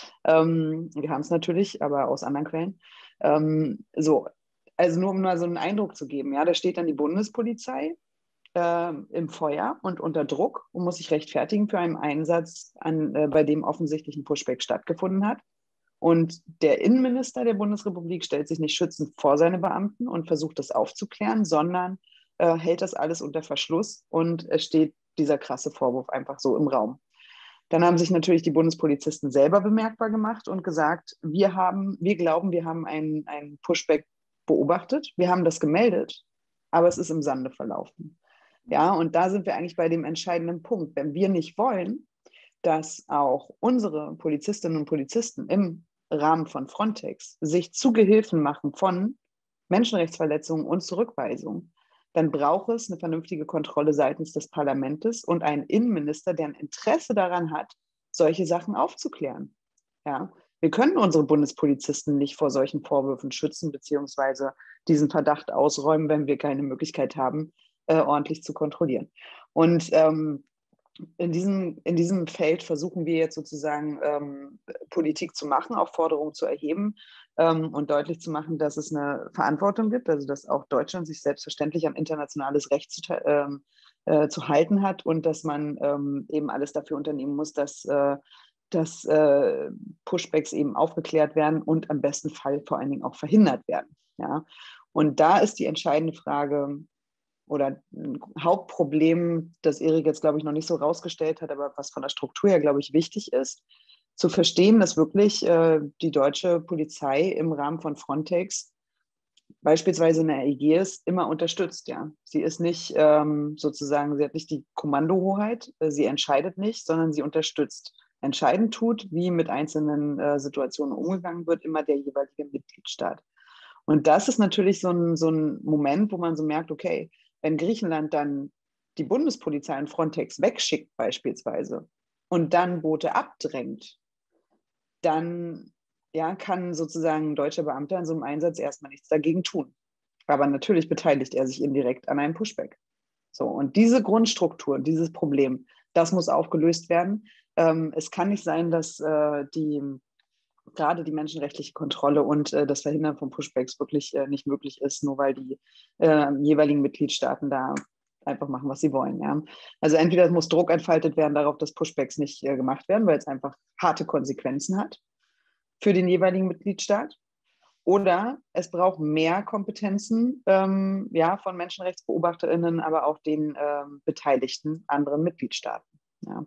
Ähm, wir haben es natürlich, aber aus anderen Quellen. Ähm, so, also nur um mal so einen Eindruck zu geben, ja, da steht dann die Bundespolizei äh, im Feuer und unter Druck und muss sich rechtfertigen für einen Einsatz, an, äh, bei dem offensichtlich ein Pushback stattgefunden hat. Und der Innenminister der Bundesrepublik stellt sich nicht schützend vor seine Beamten und versucht das aufzuklären, sondern äh, hält das alles unter Verschluss und es steht dieser krasse Vorwurf einfach so im Raum. Dann haben sich natürlich die Bundespolizisten selber bemerkbar gemacht und gesagt, wir haben, wir glauben, wir haben einen, einen Pushback beobachtet, wir haben das gemeldet, aber es ist im Sande verlaufen. Ja, und da sind wir eigentlich bei dem entscheidenden Punkt. Wenn wir nicht wollen, dass auch unsere Polizistinnen und Polizisten im Rahmen von Frontex sich zu Gehilfen machen von Menschenrechtsverletzungen und Zurückweisungen, dann braucht es eine vernünftige Kontrolle seitens des Parlaments und einen Innenminister, der ein Interesse daran hat, solche Sachen aufzuklären. Ja, wir können unsere Bundespolizisten nicht vor solchen Vorwürfen schützen beziehungsweise diesen Verdacht ausräumen, wenn wir keine Möglichkeit haben, äh, ordentlich zu kontrollieren. Und ähm, in diesem, in diesem Feld versuchen wir jetzt sozusagen ähm, Politik zu machen, auch Forderungen zu erheben ähm, und deutlich zu machen, dass es eine Verantwortung gibt, also dass auch Deutschland sich selbstverständlich an internationales Recht zu, ähm, äh, zu halten hat und dass man ähm, eben alles dafür unternehmen muss, dass, äh, dass äh, Pushbacks eben aufgeklärt werden und am besten Fall vor allen Dingen auch verhindert werden. Ja? Und da ist die entscheidende Frage, oder ein Hauptproblem, das Erik jetzt, glaube ich, noch nicht so rausgestellt hat, aber was von der Struktur her, glaube ich, wichtig ist, zu verstehen, dass wirklich äh, die deutsche Polizei im Rahmen von Frontex beispielsweise in der Ägäis immer unterstützt. Ja. Sie ist nicht ähm, sozusagen, sie hat nicht die Kommandohoheit, äh, sie entscheidet nicht, sondern sie unterstützt. Entscheidend tut, wie mit einzelnen äh, Situationen umgegangen wird, immer der jeweilige Mitgliedstaat. Und das ist natürlich so ein, so ein Moment, wo man so merkt, okay, wenn Griechenland dann die Bundespolizei und Frontex wegschickt beispielsweise und dann Boote abdrängt, dann ja, kann sozusagen ein deutscher Beamter in so einem Einsatz erstmal nichts dagegen tun. Aber natürlich beteiligt er sich indirekt an einem Pushback. So, und diese Grundstruktur, dieses Problem, das muss aufgelöst werden. Ähm, es kann nicht sein, dass äh, die gerade die menschenrechtliche Kontrolle und äh, das Verhindern von Pushbacks wirklich äh, nicht möglich ist, nur weil die äh, jeweiligen Mitgliedstaaten da einfach machen, was sie wollen. Ja. Also entweder muss Druck entfaltet werden darauf, dass Pushbacks nicht äh, gemacht werden, weil es einfach harte Konsequenzen hat für den jeweiligen Mitgliedstaat. Oder es braucht mehr Kompetenzen ähm, ja, von MenschenrechtsbeobachterInnen, aber auch den ähm, beteiligten anderen Mitgliedstaaten. Ja.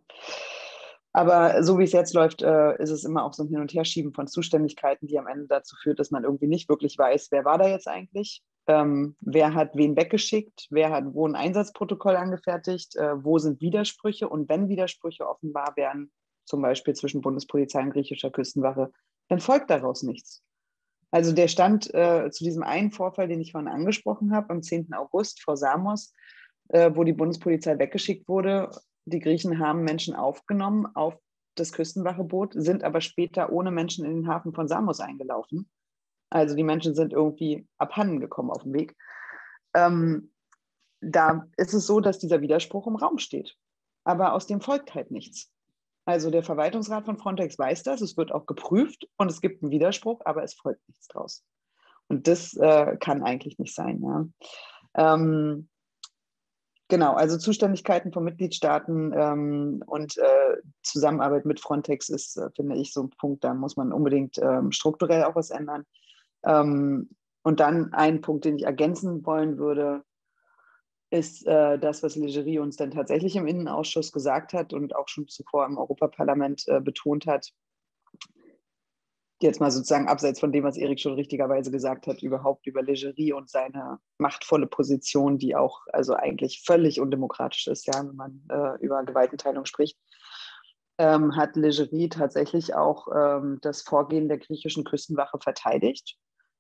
Aber so wie es jetzt läuft, äh, ist es immer auch so ein Hin- und Herschieben von Zuständigkeiten, die am Ende dazu führt, dass man irgendwie nicht wirklich weiß, wer war da jetzt eigentlich, ähm, wer hat wen weggeschickt, wer hat wo ein Einsatzprotokoll angefertigt, äh, wo sind Widersprüche und wenn Widersprüche offenbar wären, zum Beispiel zwischen Bundespolizei und griechischer Küstenwache, dann folgt daraus nichts. Also der Stand äh, zu diesem einen Vorfall, den ich vorhin angesprochen habe, am zehnten August vor Samos, äh, wo die Bundespolizei weggeschickt wurde. Die Griechen haben Menschen aufgenommen auf das Küstenwacheboot, sind aber später ohne Menschen in den Hafen von Samos eingelaufen. Also die Menschen sind irgendwie abhanden gekommen auf dem Weg. Ähm, da ist es so, dass dieser Widerspruch im Raum steht. Aber aus dem folgt halt nichts. Also der Verwaltungsrat von Frontex weiß das, es wird auch geprüft und es gibt einen Widerspruch, aber es folgt nichts draus. Und das äh, kann eigentlich nicht sein. Ja. Ähm, genau, also Zuständigkeiten von Mitgliedstaaten ähm, und äh, Zusammenarbeit mit Frontex ist, äh, finde ich, so ein Punkt, da muss man unbedingt ähm, strukturell auch was ändern. Ähm, und dann ein Punkt, den ich ergänzen wollen würde, ist äh, das, was Leggeri uns dann tatsächlich im Innenausschuss gesagt hat und auch schon zuvor im Europaparlament äh, betont hat. Jetzt mal sozusagen abseits von dem, was Erik schon richtigerweise gesagt hat, überhaupt über Leggeri und seine machtvolle Position, die auch also eigentlich völlig undemokratisch ist, ja, wenn man äh, über Gewaltenteilung spricht, ähm, hat Leggeri tatsächlich auch ähm, das Vorgehen der griechischen Küstenwache verteidigt.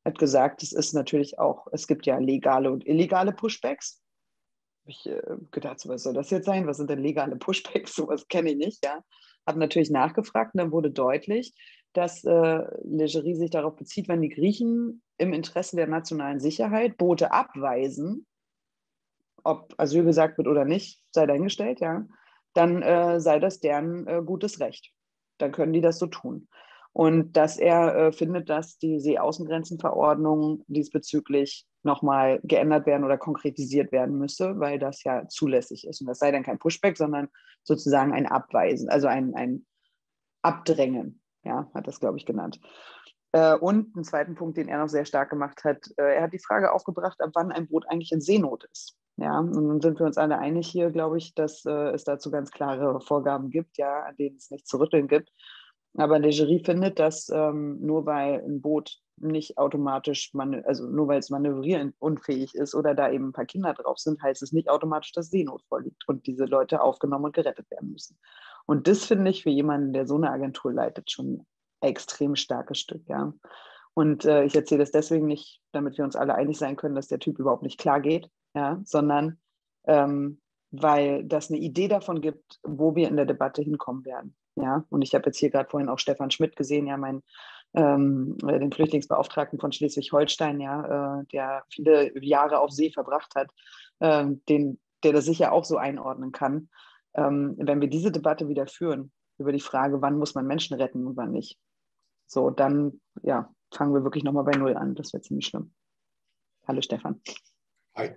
hat gesagt, es ist natürlich auch, es gibt ja legale und illegale Pushbacks. Habe ich äh, gedacht, so, was soll das jetzt sein? Was sind denn legale Pushbacks? Sowas kenne ich nicht, ja. Habe natürlich nachgefragt und dann wurde deutlich, dass äh, Leggeri sich darauf bezieht, wenn die Griechen im Interesse der nationalen Sicherheit Boote abweisen, ob Asyl gesagt wird oder nicht, sei dahingestellt, ja, dann äh, sei das deren äh, gutes Recht. Dann können die das so tun. Und dass er äh, findet, dass die Seeaußengrenzenverordnung diesbezüglich nochmal geändert werden oder konkretisiert werden müsse, weil das ja zulässig ist. Und das sei dann kein Pushback, sondern sozusagen ein Abweisen, also ein, ein Abdrängen, ja, hat das, glaube ich, genannt. Äh, und einen zweiten Punkt, den er noch sehr stark gemacht hat, äh, er hat die Frage aufgebracht, ab wann ein Boot eigentlich in Seenot ist. Ja, und dann sind wir uns alle einig hier, glaube ich, dass äh, es dazu ganz klare Vorgaben gibt, ja, an denen es nicht zu rütteln gibt. Aber Leggeri findet, dass ähm, nur weil ein Boot nicht automatisch, also nur weil es manövrierunfähig ist oder da eben ein paar Kinder drauf sind, heißt es nicht automatisch, dass Seenot vorliegt und diese Leute aufgenommen und gerettet werden müssen. Und das finde ich für jemanden, der so eine Agentur leitet, schon ein extrem starkes Stück, ja. Und äh, ich erzähle das deswegen nicht, damit wir uns alle einig sein können, dass der Typ überhaupt nicht klar geht, ja, sondern ähm, weil das eine Idee davon gibt, wo wir in der Debatte hinkommen werden. Ja, und ich habe jetzt hier gerade vorhin auch Stefan Schmidt gesehen, ja, mein, ähm, den Flüchtlingsbeauftragten von Schleswig-Holstein, ja, äh, der viele Jahre auf See verbracht hat, äh, den, der das sicher auch so einordnen kann. Ähm, wenn wir diese Debatte wieder führen, über die Frage, wann muss man Menschen retten und wann nicht, so, dann, ja, fangen wir wirklich nochmal bei Null an. Das wird ziemlich schlimm. Hallo Stefan. Hi.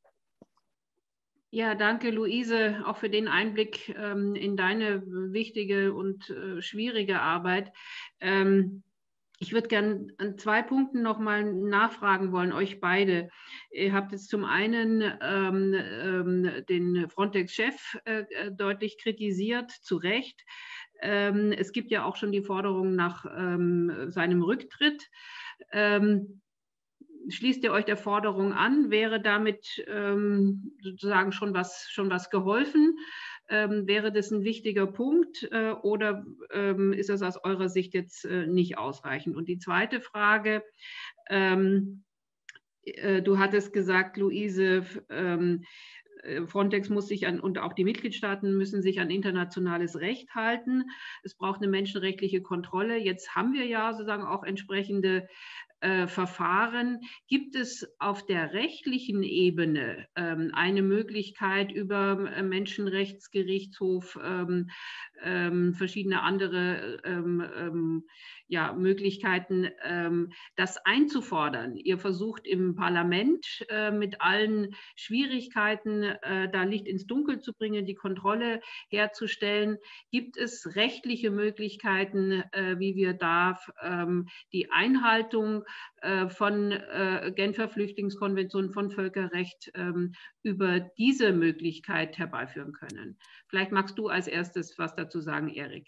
Ja, danke Luise, auch für den Einblick ähm, in deine wichtige und äh, schwierige Arbeit. Ähm, ich würde gerne an zwei Punkten nochmal nachfragen wollen, euch beide. Ihr habt jetzt zum einen ähm, ähm, den Frontex-Chef äh, deutlich kritisiert, zu Recht. Ähm, es gibt ja auch schon die Forderung nach ähm, seinem Rücktritt. Ähm, Schließt ihr euch der Forderung an? Wäre damit ähm, sozusagen schon was, schon was geholfen? Ähm, wäre das ein wichtiger Punkt äh, oder ähm, ist das aus eurer Sicht jetzt äh, nicht ausreichend? Und die zweite Frage, ähm, äh, du hattest gesagt, Luise, ähm, Frontex muss sich an, und auch die Mitgliedstaaten müssen sich an internationales Recht halten. Es braucht eine menschenrechtliche Kontrolle. Jetzt haben wir ja sozusagen auch entsprechende Äh, Verfahren. Gibt es auf der rechtlichen Ebene ähm, eine Möglichkeit, über äh, Menschenrechtsgerichtshof, ähm, ähm, verschiedene andere ähm, ähm, ja, Möglichkeiten, ähm, das einzufordern? Ihr versucht im Parlament äh, mit allen Schwierigkeiten, äh, da Licht ins Dunkel zu bringen, die Kontrolle herzustellen. Gibt es rechtliche Möglichkeiten, äh, wie wir da ähm, die Einhaltung von äh, Genfer Flüchtlingskonvention, von Völkerrecht ähm, über diese Möglichkeit herbeiführen können? Vielleicht magst du als erstes was dazu sagen, Erik.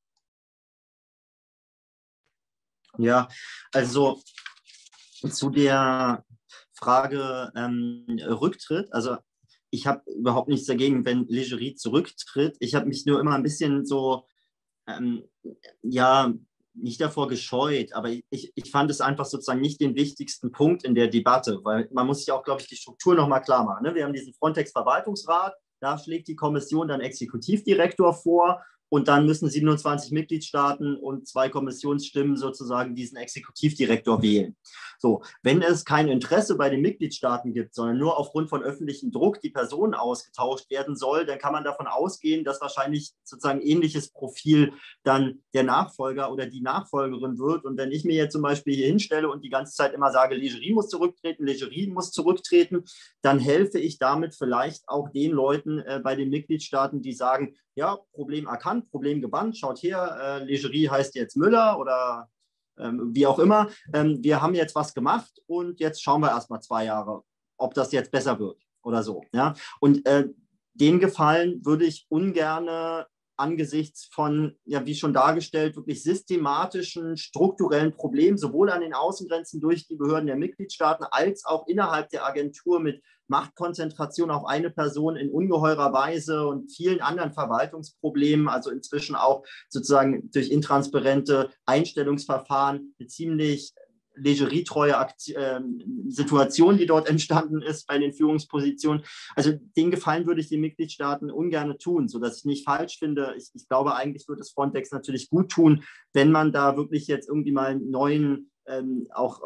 Ja, also zu der Frage ähm, Rücktritt, also ich habe überhaupt nichts dagegen, wenn Leggeri zurücktritt. Ich habe mich nur immer ein bisschen so, ähm, ja, nicht davor gescheut, aber ich, ich fand es einfach sozusagen nicht den wichtigsten Punkt in der Debatte, weil man muss sich auch, glaube ich, die Struktur nochmal klar machen. Ne? Wir haben diesen Frontex-Verwaltungsrat, da schlägt die Kommission dann Exekutivdirektor vor und dann müssen siebenundzwanzig Mitgliedstaaten und zwei Kommissionsstimmen sozusagen diesen Exekutivdirektor wählen. So, wenn es kein Interesse bei den Mitgliedstaaten gibt, sondern nur aufgrund von öffentlichem Druck die Person ausgetauscht werden soll, dann kann man davon ausgehen, dass wahrscheinlich sozusagen ähnliches Profil dann der Nachfolger oder die Nachfolgerin wird. Und wenn ich mir jetzt zum Beispiel hier hinstelle und die ganze Zeit immer sage, Leggeri muss zurücktreten, Leggeri muss zurücktreten, dann helfe ich damit vielleicht auch den Leuten äh, bei den Mitgliedstaaten, die sagen, ja, Problem erkannt, Problem gebannt, schaut her, äh, Leggeri heißt jetzt Müller oder ähm, wie auch immer. Ähm, wir haben jetzt was gemacht und jetzt schauen wir erstmal zwei Jahre, ob das jetzt besser wird oder so. Ja? Und äh, den Gefallen würde ich ungerne angesichts von, ja, wie schon dargestellt, wirklich systematischen, strukturellen Problemen, sowohl an den Außengrenzen durch die Behörden der Mitgliedstaaten als auch innerhalb der Agentur mit Machtkonzentration auf eine Person in ungeheurer Weise und vielen anderen Verwaltungsproblemen, also inzwischen auch sozusagen durch intransparente Einstellungsverfahren eine ziemlich legerietreue äh, Situation, die dort entstanden ist bei den Führungspositionen. Also den Gefallen würde ich den Mitgliedstaaten ungern tun, sodass ich nicht falsch finde. Ich, ich glaube, eigentlich würde es Frontex natürlich gut tun, wenn man da wirklich jetzt irgendwie mal einen neuen, ähm, auch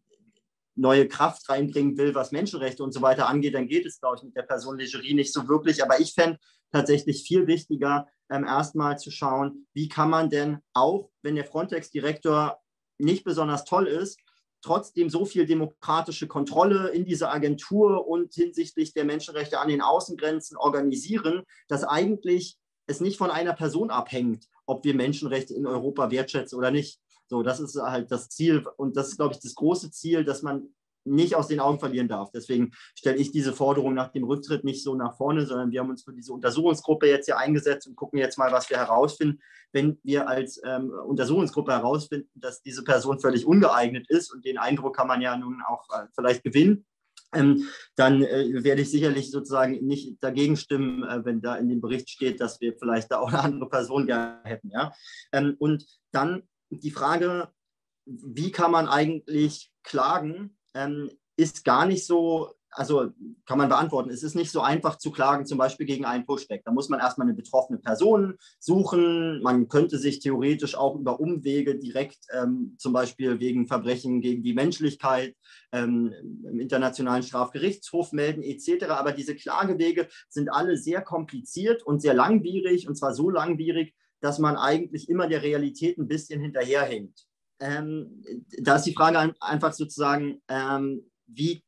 neue Kraft reinbringen will, was Menschenrechte und so weiter angeht, dann geht es, glaube ich, mit der Person Leggeri nicht so wirklich. Aber ich fände tatsächlich viel wichtiger, ähm, erstmal zu schauen, wie kann man denn auch, wenn der Frontex-Direktor nicht besonders toll ist, trotzdem so viel demokratische Kontrolle in dieser Agentur und hinsichtlich der Menschenrechte an den Außengrenzen organisieren, dass eigentlich es nicht von einer Person abhängt, ob wir Menschenrechte in Europa wertschätzen oder nicht. So, das ist halt das Ziel und das ist, glaube ich, das große Ziel, das man nicht aus den Augen verlieren darf. Deswegen stelle ich diese Forderung nach dem Rücktritt nicht so nach vorne, sondern wir haben uns für diese Untersuchungsgruppe jetzt hier eingesetzt und gucken jetzt mal, was wir herausfinden. Wenn wir als ähm, Untersuchungsgruppe herausfinden, dass diese Person völlig ungeeignet ist und den Eindruck kann man ja nun auch äh, vielleicht gewinnen, Ähm, dann äh, werde ich sicherlich sozusagen nicht dagegen stimmen, äh, wenn da in dem Bericht steht, dass wir vielleicht da auch eine andere Person gerne hätten. Ja? Ähm, und dann die Frage, wie kann man eigentlich klagen, ähm, ist gar nicht so, also kann man beantworten, es ist nicht so einfach zu klagen, zum Beispiel gegen einen Pushback. Da muss man erstmal eine betroffene Person suchen. Man könnte sich theoretisch auch über Umwege direkt ähm, zum Beispiel wegen Verbrechen gegen die Menschlichkeit ähm, im Internationalen Strafgerichtshof melden et cetera. Aber diese Klagewege sind alle sehr kompliziert und sehr langwierig, und zwar so langwierig, dass man eigentlich immer der Realität ein bisschen hinterherhinkt. Ähm, da ist die Frage einfach sozusagen, ähm, wie,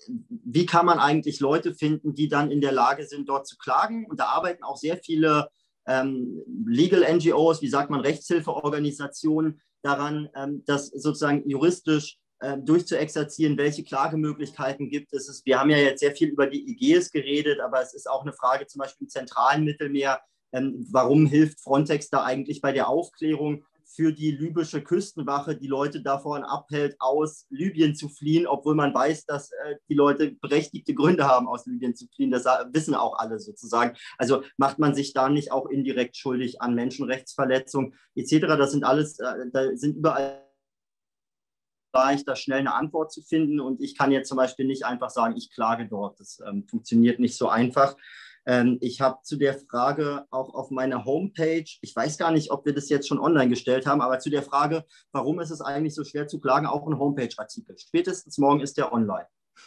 wie kann man eigentlich Leute finden, die dann in der Lage sind, dort zu klagen? Und da arbeiten auch sehr viele ähm, Legal N G Os, wie sagt man, Rechtshilfeorganisationen daran, ähm, das sozusagen juristisch äh, durchzuexerzieren, welche Klagemöglichkeiten gibt es. Wir haben ja jetzt sehr viel über die Ägäis geredet, aber es ist auch eine Frage zum Beispiel im zentralen Mittelmeer, ähm, warum hilft Frontex da eigentlich bei der Aufklärung für die libysche Küstenwache, die Leute davon abhält, aus Libyen zu fliehen, obwohl man weiß, dass äh, die Leute berechtigte Gründe haben, aus Libyen zu fliehen. Das wissen auch alle sozusagen. Also macht man sich da nicht auch indirekt schuldig an Menschenrechtsverletzungen et cetera. Das sind alles, äh, da sind überall leicht, da schnell eine Antwort zu finden. Und ich kann jetzt zum Beispiel nicht einfach sagen, ich klage dort. Das ähm, funktioniert nicht so einfach. Ich habe zu der Frage auch auf meiner Homepage, ich weiß gar nicht, ob wir das jetzt schon online gestellt haben, aber zu der Frage, warum ist es eigentlich so schwer zu klagen, auch ein Homepage-Artikel. Spätestens morgen ist der online.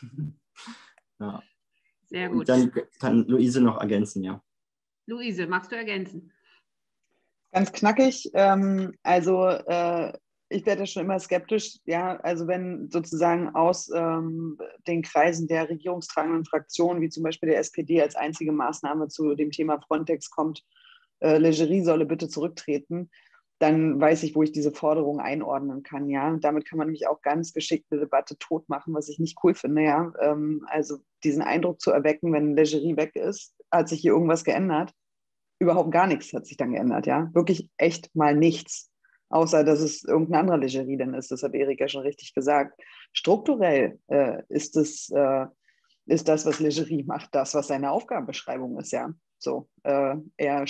Ja. Sehr gut. Und dann kann Luise noch ergänzen, ja. Luise, magst du ergänzen? Ganz knackig. Ähm, also äh, ich werde schon immer skeptisch, ja, also wenn sozusagen aus ähm, den Kreisen der regierungstragenden Fraktionen, wie zum Beispiel der S P D als einzige Maßnahme zu dem Thema Frontex kommt, äh, Leggeri solle bitte zurücktreten, dann weiß ich, wo ich diese Forderung einordnen kann, ja. Und damit kann man nämlich auch ganz geschickt eine Debatte totmachen, was ich nicht cool finde, ja. Ähm, also diesen Eindruck zu erwecken, wenn Leggeri weg ist, hat sich hier irgendwas geändert. Überhaupt gar nichts hat sich dann geändert, ja. Wirklich echt mal nichts. Außer, dass es irgendein anderer Leggeri dann ist. Das hat Erika schon richtig gesagt. Strukturell äh, ist, es, äh, ist das, was Leggeri macht, das, was seine Aufgabenbeschreibung ist, ja. So, äh, er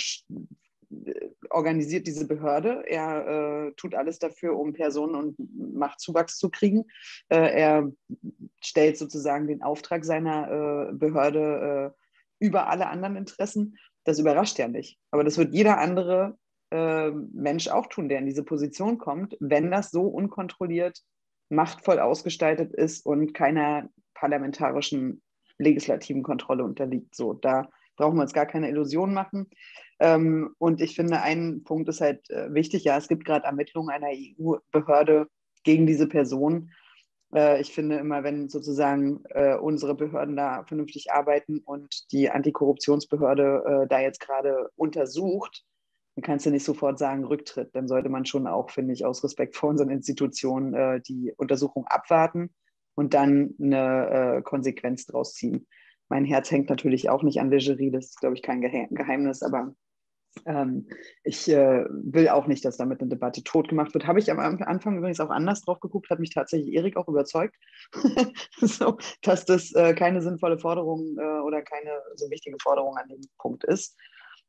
organisiert diese Behörde, er äh, tut alles dafür, um Personen und Machtzuwachs zu kriegen. Äh, er stellt sozusagen den Auftrag seiner äh, Behörde äh, über alle anderen Interessen. Das überrascht ja nicht. Aber das wird jeder andere äh, Mensch auch tun, der in diese Position kommt, wenn das so unkontrolliert, machtvoll ausgestaltet ist und keiner parlamentarischen legislativen Kontrolle unterliegt. So, da brauchen wir uns gar keine Illusionen machen. Ähm, und ich finde, ein Punkt ist halt äh, wichtig. Ja, es gibt gerade Ermittlungen einer E U-Behörde gegen diese Person. Äh, ich finde immer, wenn sozusagen äh, unsere Behörden da vernünftig arbeiten und die Antikorruptionsbehörde äh, da jetzt gerade untersucht, dann kannst du nicht sofort sagen Rücktritt. Dann sollte man schon auch, finde ich, aus Respekt vor unseren Institutionen äh, die Untersuchung abwarten und dann eine äh, Konsequenz draus ziehen. Mein Herz hängt natürlich auch nicht an Leggeri, das ist, glaube ich, kein Geheimnis, aber ähm, ich äh, will auch nicht, dass damit eine Debatte totgemacht wird. Habe ich am Anfang übrigens auch anders drauf geguckt, hat mich tatsächlich Erik auch überzeugt, so, dass das äh, keine sinnvolle Forderung äh, oder keine so wichtige Forderung an dem Punkt ist.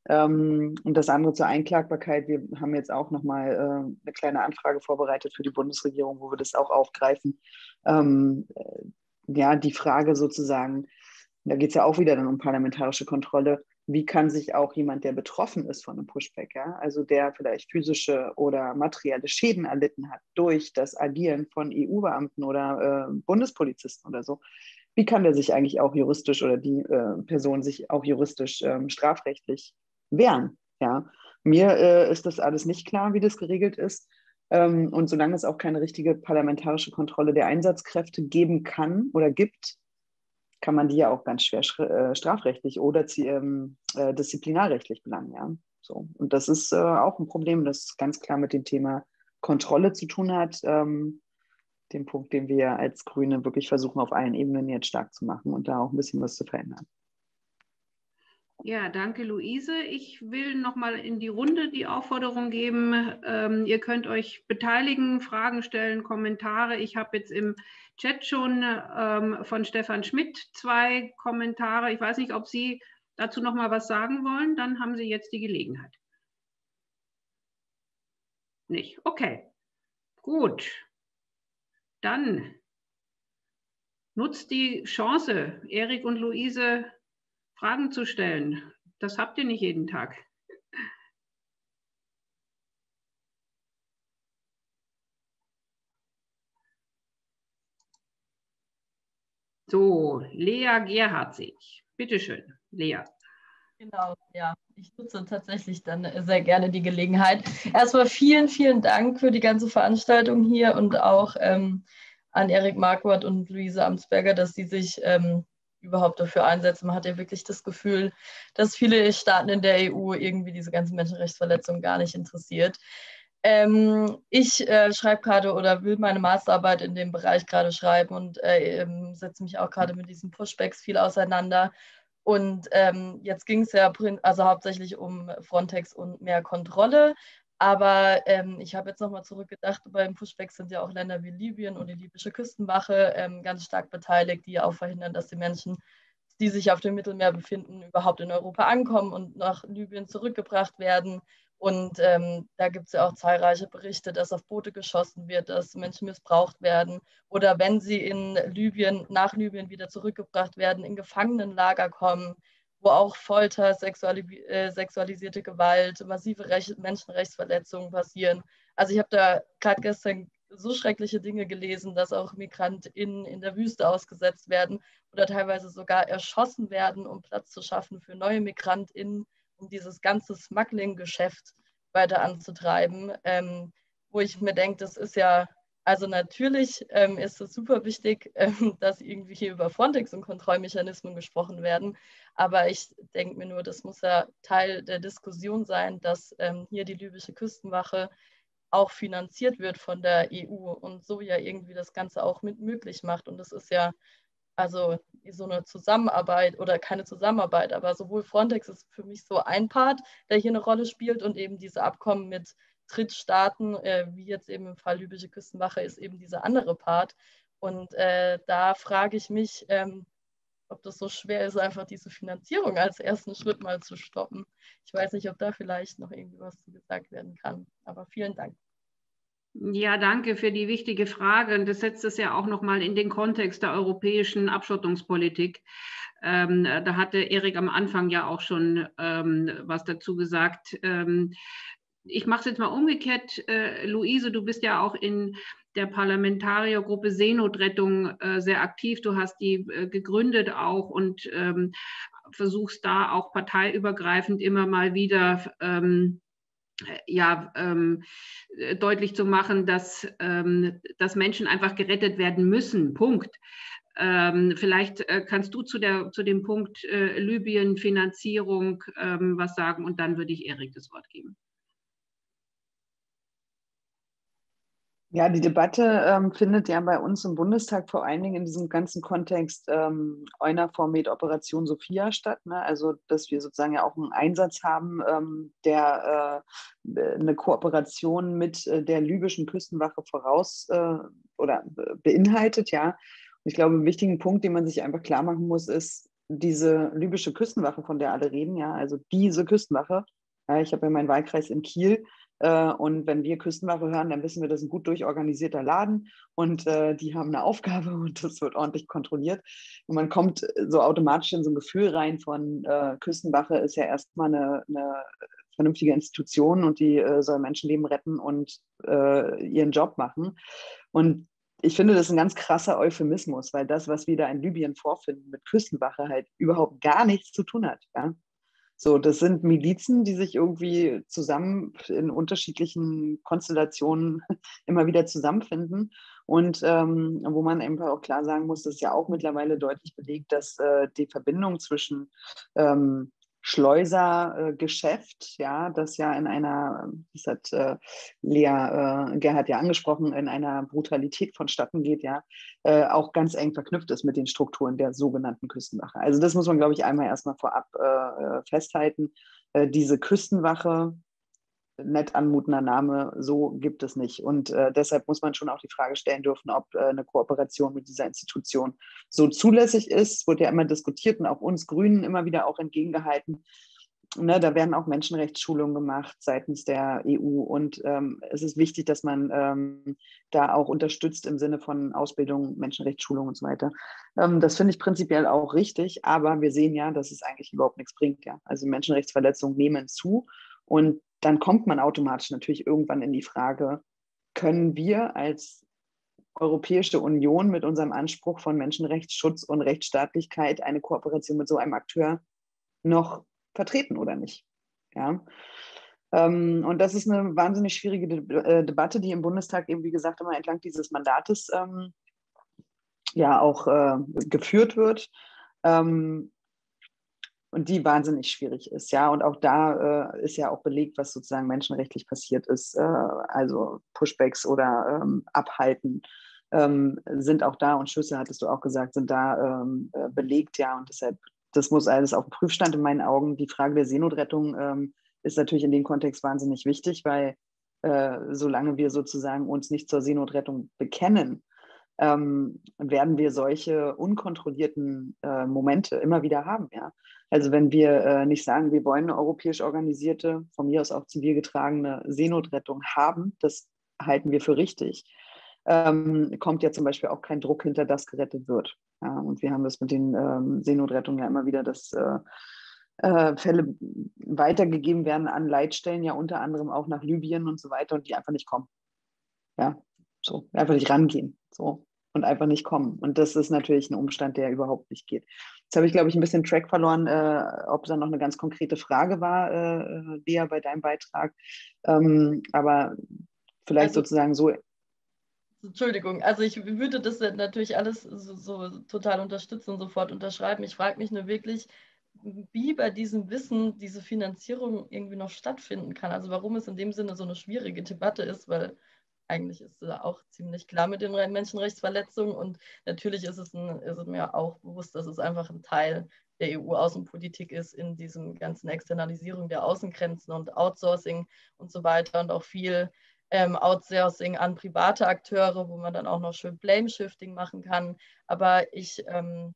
Ähm, und das andere zur Einklagbarkeit. Wir haben jetzt auch nochmal äh, eine kleine Anfrage vorbereitet für die Bundesregierung, wo wir das auch aufgreifen. Ähm, äh, ja, die Frage sozusagen, da geht es ja auch wieder dann um parlamentarische Kontrolle. Wie kann sich auch jemand, der betroffen ist von einem Pushback, ja, also der vielleicht physische oder materielle Schäden erlitten hat durch das Agieren von E U-Beamten oder äh, Bundespolizisten oder so, wie kann der sich eigentlich auch juristisch oder die äh, Person sich auch juristisch ähm, strafrechtlich wehren? Ja? Mir äh, ist das alles nicht klar, wie das geregelt ist. Ähm, und solange es auch keine richtige parlamentarische Kontrolle der Einsatzkräfte geben kann oder gibt, kann man die ja auch ganz schwer äh, strafrechtlich oder ähm, äh, disziplinarrechtlich belangen. Ja? So. Und das ist äh, auch ein Problem, das ganz klar mit dem Thema Kontrolle zu tun hat. Ähm, dem Punkt, den wir als Grüne wirklich versuchen, auf allen Ebenen jetzt stark zu machen und da auch ein bisschen was zu verändern. Ja, danke, Luise. Ich will nochmal in die Runde die Aufforderung geben. Ähm, ihr könnt euch beteiligen, Fragen stellen, Kommentare. Ich habe jetzt im Chat schon ähm, von Stefan Schmidt zwei Kommentare. Ich weiß nicht, ob Sie dazu nochmal was sagen wollen. Dann haben Sie jetzt die Gelegenheit. Nicht? Okay, gut. Dann nutzt die Chance, Erik und Luise Fragen zu stellen. Das habt ihr nicht jeden Tag. So, Lea Gerhard sehe ich. Bitte schön, Lea. Genau, ja. Ich nutze tatsächlich dann sehr gerne die Gelegenheit. Erstmal vielen, vielen Dank für die ganze Veranstaltung hier und auch ähm, an Erik Marquardt und Luise Amtsberger, dass sie sich ähm, überhaupt dafür einsetzen. Man hat ja wirklich das Gefühl, dass viele Staaten in der E U irgendwie diese ganzen Menschenrechtsverletzungen gar nicht interessiert. Ähm, ich äh, schreibe gerade oder will meine Masterarbeit in dem Bereich gerade schreiben und äh, ähm, setze mich auch gerade mit diesen Pushbacks viel auseinander. Und ähm, jetzt ging es ja also hauptsächlich um Frontex und mehr Kontrolle. Aber ähm, ich habe jetzt nochmal zurückgedacht, beim Pushback sind ja auch Länder wie Libyen und die libysche Küstenwache ähm, ganz stark beteiligt, die auch verhindern, dass die Menschen, die sich auf dem Mittelmeer befinden, überhaupt in Europa ankommen und nach Libyen zurückgebracht werden. Und ähm, da gibt es ja auch zahlreiche Berichte, dass auf Boote geschossen wird, dass Menschen missbraucht werden oder wenn sie in Libyen, nach Libyen wieder zurückgebracht werden, in Gefangenenlager kommen, wo auch Folter, sexuali äh, sexualisierte Gewalt, massive Rech Menschenrechtsverletzungen passieren. Also ich habe da gerade gestern so schreckliche Dinge gelesen, dass auch MigrantInnen in der Wüste ausgesetzt werden oder teilweise sogar erschossen werden, um Platz zu schaffen für neue MigrantInnen, um dieses ganze Smuggling-Geschäft weiter anzutreiben, ähm, wo ich mir denke, das ist ja, also natürlich ähm, ist es super wichtig, ähm, dass irgendwie hier über Frontex und Kontrollmechanismen gesprochen werden, aber ich denke mir nur, das muss ja Teil der Diskussion sein, dass ähm, hier die libysche Küstenwache auch finanziert wird von der E U und so ja irgendwie das Ganze auch mit möglich macht. Und das ist ja also so eine Zusammenarbeit oder keine Zusammenarbeit, aber sowohl Frontex ist für mich so ein Part, der hier eine Rolle spielt und eben diese Abkommen mit Drittstaaten, äh, wie jetzt eben im Fall libysche Küstenwache, ist eben dieser andere Part. Und äh, da frage ich mich, ähm, ob das so schwer ist, einfach diese Finanzierung als ersten Schritt mal zu stoppen. Ich weiß nicht, ob da vielleicht noch irgendwie was zu gesagt werden kann, aber vielen Dank. Ja, danke für die wichtige Frage. Und das setzt es ja auch nochmal in den Kontext der europäischen Abschottungspolitik. Ähm, da hatte Erik am Anfang ja auch schon ähm, was dazu gesagt. Ähm, ich mache es jetzt mal umgekehrt. Äh, Luise, du bist ja auch in der Parlamentariergruppe Seenotrettung äh, sehr aktiv. Du hast die äh, gegründet auch und ähm, versuchst da auch parteiübergreifend immer mal wieder ähm, ja, ähm, deutlich zu machen, dass, ähm, dass Menschen einfach gerettet werden müssen. Punkt. Ähm, vielleicht äh, kannst du zu, der, zu dem Punkt äh, Libyen, Finanzierung ähm, was sagen und dann würde ich Erik das Wort geben. Ja, die Debatte ähm, findet ja bei uns im Bundestag vor allen Dingen in diesem ganzen Kontext ähm, EUNAVFOR mit Operation Sophia statt. Ne? Also, dass wir sozusagen ja auch einen Einsatz haben, ähm, der äh, eine Kooperation mit äh, der libyschen Küstenwache voraus äh, oder äh, beinhaltet. Ja, und ich glaube, ein wichtiger Punkt, den man sich einfach klar machen muss, ist, diese libysche Küstenwache, von der alle reden, ja, also diese Küstenwache, ja, ich habe ja meinen Wahlkreis in Kiel, äh, und wenn wir Küstenwache hören, dann wissen wir, das ist ein gut durchorganisierter Laden und äh, die haben eine Aufgabe und das wird ordentlich kontrolliert. Und man kommt so automatisch in so ein Gefühl rein von äh, Küstenwache ist ja erstmal eine, eine vernünftige Institution und die äh, soll Menschenleben retten und äh, ihren Job machen. Und ich finde, das ist ein ganz krasser Euphemismus, weil das, was wir da in Libyen vorfinden, mit Küstenwache halt überhaupt gar nichts zu tun hat. Ja? So, das sind Milizen, die sich irgendwie zusammen in unterschiedlichen Konstellationen immer wieder zusammenfinden und ähm, wo man einfach auch klar sagen muss, das ist ja auch mittlerweile deutlich belegt, dass äh, die Verbindung zwischen ähm, Schleusergeschäft, äh, ja, das ja in einer, das hat äh, Lea äh, Gerhard ja angesprochen, in einer Brutalität vonstatten geht, ja, äh, auch ganz eng verknüpft ist mit den Strukturen der sogenannten Küstenwache. Also das muss man, glaube ich, einmal erstmal vorab äh, festhalten. Äh, diese Küstenwache, nett anmutender Name, so gibt es nicht. Und äh, deshalb muss man schon auch die Frage stellen dürfen, ob äh, eine Kooperation mit dieser Institution so zulässig ist. Wurde ja immer diskutiert und auch uns Grünen immer wieder auch entgegengehalten. Ne, da werden auch Menschenrechtsschulungen gemacht seitens der E U und ähm, es ist wichtig, dass man ähm, da auch unterstützt im Sinne von Ausbildung, Menschenrechtsschulungen und so weiter. Ähm, das finde ich prinzipiell auch richtig, aber wir sehen ja, dass es eigentlich überhaupt nichts bringt. Ja. Also Menschenrechtsverletzungen nehmen zu und dann kommt man automatisch natürlich irgendwann in die Frage, können wir als Europäische Union mit unserem Anspruch von Menschenrechtsschutz und Rechtsstaatlichkeit eine Kooperation mit so einem Akteur noch vertreten oder nicht? Ja. Ähm, und das ist eine wahnsinnig schwierige De- äh, Debatte, die im Bundestag eben, wie gesagt, immer entlang dieses Mandates ähm, ja auch äh, geführt wird. Ähm, und die wahnsinnig schwierig ist, ja. Und auch da äh, ist ja auch belegt, was sozusagen menschenrechtlich passiert ist. Äh, also Pushbacks oder ähm, Abhalten ähm, sind auch da und Schüsse, hattest du auch gesagt, sind da ähm, äh, belegt, ja. Und deshalb, das muss alles auf dem Prüfstand in meinen Augen. Die Frage der Seenotrettung ähm, ist natürlich in dem Kontext wahnsinnig wichtig, weil äh, solange wir sozusagen uns nicht zur Seenotrettung bekennen, ähm, werden wir solche unkontrollierten äh, Momente immer wieder haben, ja. Also wenn wir äh, nicht sagen, wir wollen eine europäisch organisierte, von mir aus auch zivil getragene Seenotrettung haben, das halten wir für richtig, ähm, kommt ja zum Beispiel auch kein Druck hinter, das gerettet wird. Ja, und wir haben das mit den ähm, Seenotrettungen ja immer wieder, dass äh, äh, Fälle weitergegeben werden an Leitstellen, ja unter anderem auch nach Libyen und so weiter und die einfach nicht kommen. Ja, so, einfach nicht rangehen. So. Und einfach nicht kommen. Und das ist natürlich ein Umstand, der überhaupt nicht geht. Jetzt habe ich, glaube ich, ein bisschen Track verloren, äh, ob da noch eine ganz konkrete Frage war, äh, Lea, bei deinem Beitrag. Ähm, aber vielleicht also, sozusagen so. Entschuldigung, also ich würde das natürlich alles so, so total unterstützen und sofort unterschreiben. Ich frage mich nur wirklich, wie bei diesem Wissen diese Finanzierung irgendwie noch stattfinden kann. Also warum es in dem Sinne so eine schwierige Debatte ist, weil eigentlich ist es auch ziemlich klar mit den Menschenrechtsverletzungen und natürlich ist es, ein, ist es mir auch bewusst, dass es einfach ein Teil der E U-Außenpolitik ist in diesem ganzen Externalisierung der Außengrenzen und Outsourcing und so weiter und auch viel ähm, Outsourcing an private Akteure, wo man dann auch noch schön Blame-Shifting machen kann. Aber ich, ähm,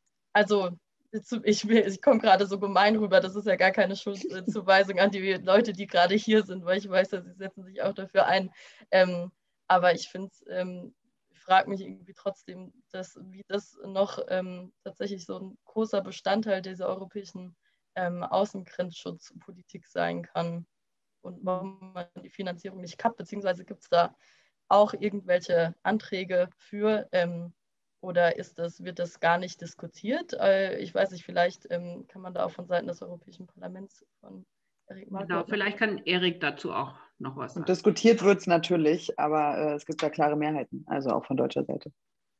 also ich, ich komme gerade so gemein rüber, das ist ja gar keine Schuldzuweisung an die Leute, die gerade hier sind, weil ich weiß, dass sie setzen sich auch dafür ein. Ähm, aber ich finde es, ähm, ich frage mich irgendwie trotzdem, dass, wie das noch ähm, tatsächlich so ein großer Bestandteil dieser europäischen ähm, Außengrenzschutzpolitik sein kann und warum man die Finanzierung nicht kappt, beziehungsweise gibt es da auch irgendwelche Anträge für ähm, oder ist das, wird das gar nicht diskutiert? Äh, ich weiß nicht, vielleicht ähm, kann man da auch von Seiten des Europäischen Parlaments von Erik Marquardt. Genau, vielleicht kann Erik dazu auch noch was sagen. Und diskutiert wird es natürlich, aber äh, es gibt da klare Mehrheiten, also auch von deutscher Seite.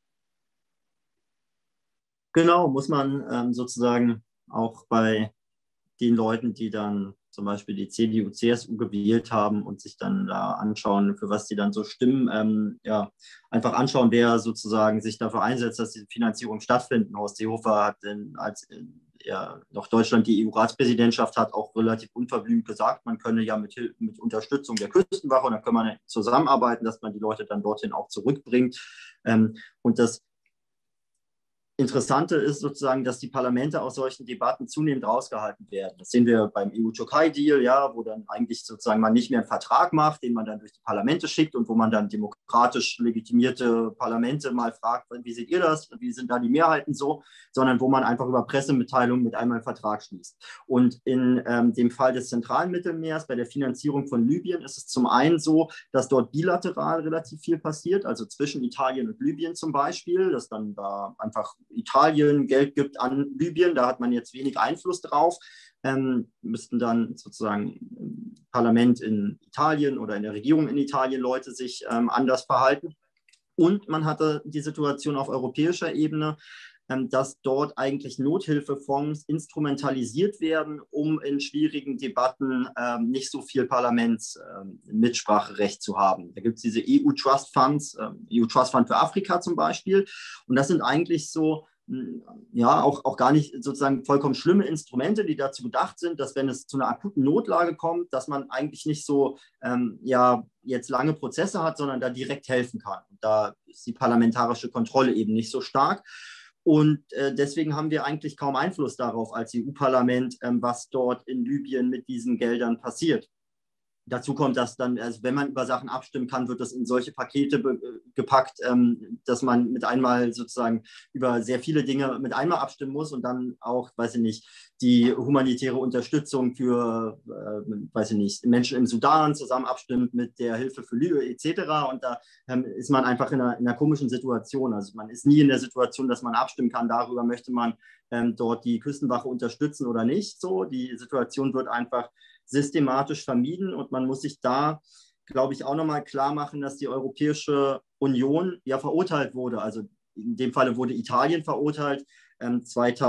Genau, muss man ähm, sozusagen auch bei den Leuten, die dann zum Beispiel die C D U, C S U gewählt haben und sich dann da anschauen, für was die dann so stimmen, ähm, ja, einfach anschauen, wer sozusagen sich dafür einsetzt, dass diese Finanzierung stattfindet. Horst Seehofer hat, in, als ja, noch Deutschland die E U-Ratspräsidentschaft hat, auch relativ unverblümt gesagt, man könne ja mit, mit Unterstützung der Küstenwache, und dann kann man zusammenarbeiten, dass man die Leute dann dorthin auch zurückbringt. Ähm, und das Interessante ist sozusagen, dass die Parlamente aus solchen Debatten zunehmend rausgehalten werden. Das sehen wir beim E U-Türkei-Deal, ja, wo dann eigentlich sozusagen man nicht mehr einen Vertrag macht, den man dann durch die Parlamente schickt und wo man dann demokratisch legitimierte Parlamente mal fragt, wie seht ihr das, wie sind da die Mehrheiten so, sondern wo man einfach über Pressemitteilungen mit einmal einen Vertrag schließt. Und in ähm, dem Fall des zentralen Mittelmeers, bei der Finanzierung von Libyen, ist es zum einen so, dass dort bilateral relativ viel passiert, also zwischen Italien und Libyen zum Beispiel, dass dann da einfach Italien Geld gibt an Libyen, da hat man jetzt wenig Einfluss drauf, ähm, müssten dann sozusagen im Parlament in Italien oder in der Regierung in Italien Leute sich ähm, anders verhalten. Und man hatte die Situation auf europäischer Ebene, ähm, dass dort eigentlich Nothilfefonds instrumentalisiert werden, um in schwierigen Debatten ähm, nicht so viel Parlamentsmitspracherecht ähm, zu haben. Da gibt es diese E U-Trust Funds, ähm, E U-Trust Fund für Afrika zum Beispiel. Und das sind eigentlich so, ja, auch, auch gar nicht sozusagen vollkommen schlimme Instrumente, die dazu gedacht sind, dass wenn es zu einer akuten Notlage kommt, dass man eigentlich nicht so ähm, ja, jetzt lange Prozesse hat, sondern da direkt helfen kann. Und da ist die parlamentarische Kontrolle eben nicht so stark. Und äh, deswegen haben wir eigentlich kaum Einfluss darauf als E U-Parlament, ähm, was dort in Libyen mit diesen Geldern passiert. Dazu kommt, dass dann, also wenn man über Sachen abstimmen kann, wird das in solche Pakete gepackt, ähm, dass man mit einmal sozusagen über sehr viele Dinge mit einmal abstimmen muss und dann auch, weiß ich nicht, die humanitäre Unterstützung für, äh, weiß ich nicht, Menschen im Sudan zusammen abstimmt mit der Hilfe für Libyen et cetera. Und da ähm, ist man einfach in einer, in einer komischen Situation. Also man ist nie in der Situation, dass man abstimmen kann, darüber möchte man ähm, dort die Küstenwache unterstützen oder nicht. So, die Situation wird einfach systematisch vermieden und man muss sich da, glaube ich, auch nochmal klar machen, dass die Europäische Union ja verurteilt wurde. Also in dem Falle wurde Italien verurteilt, ähm,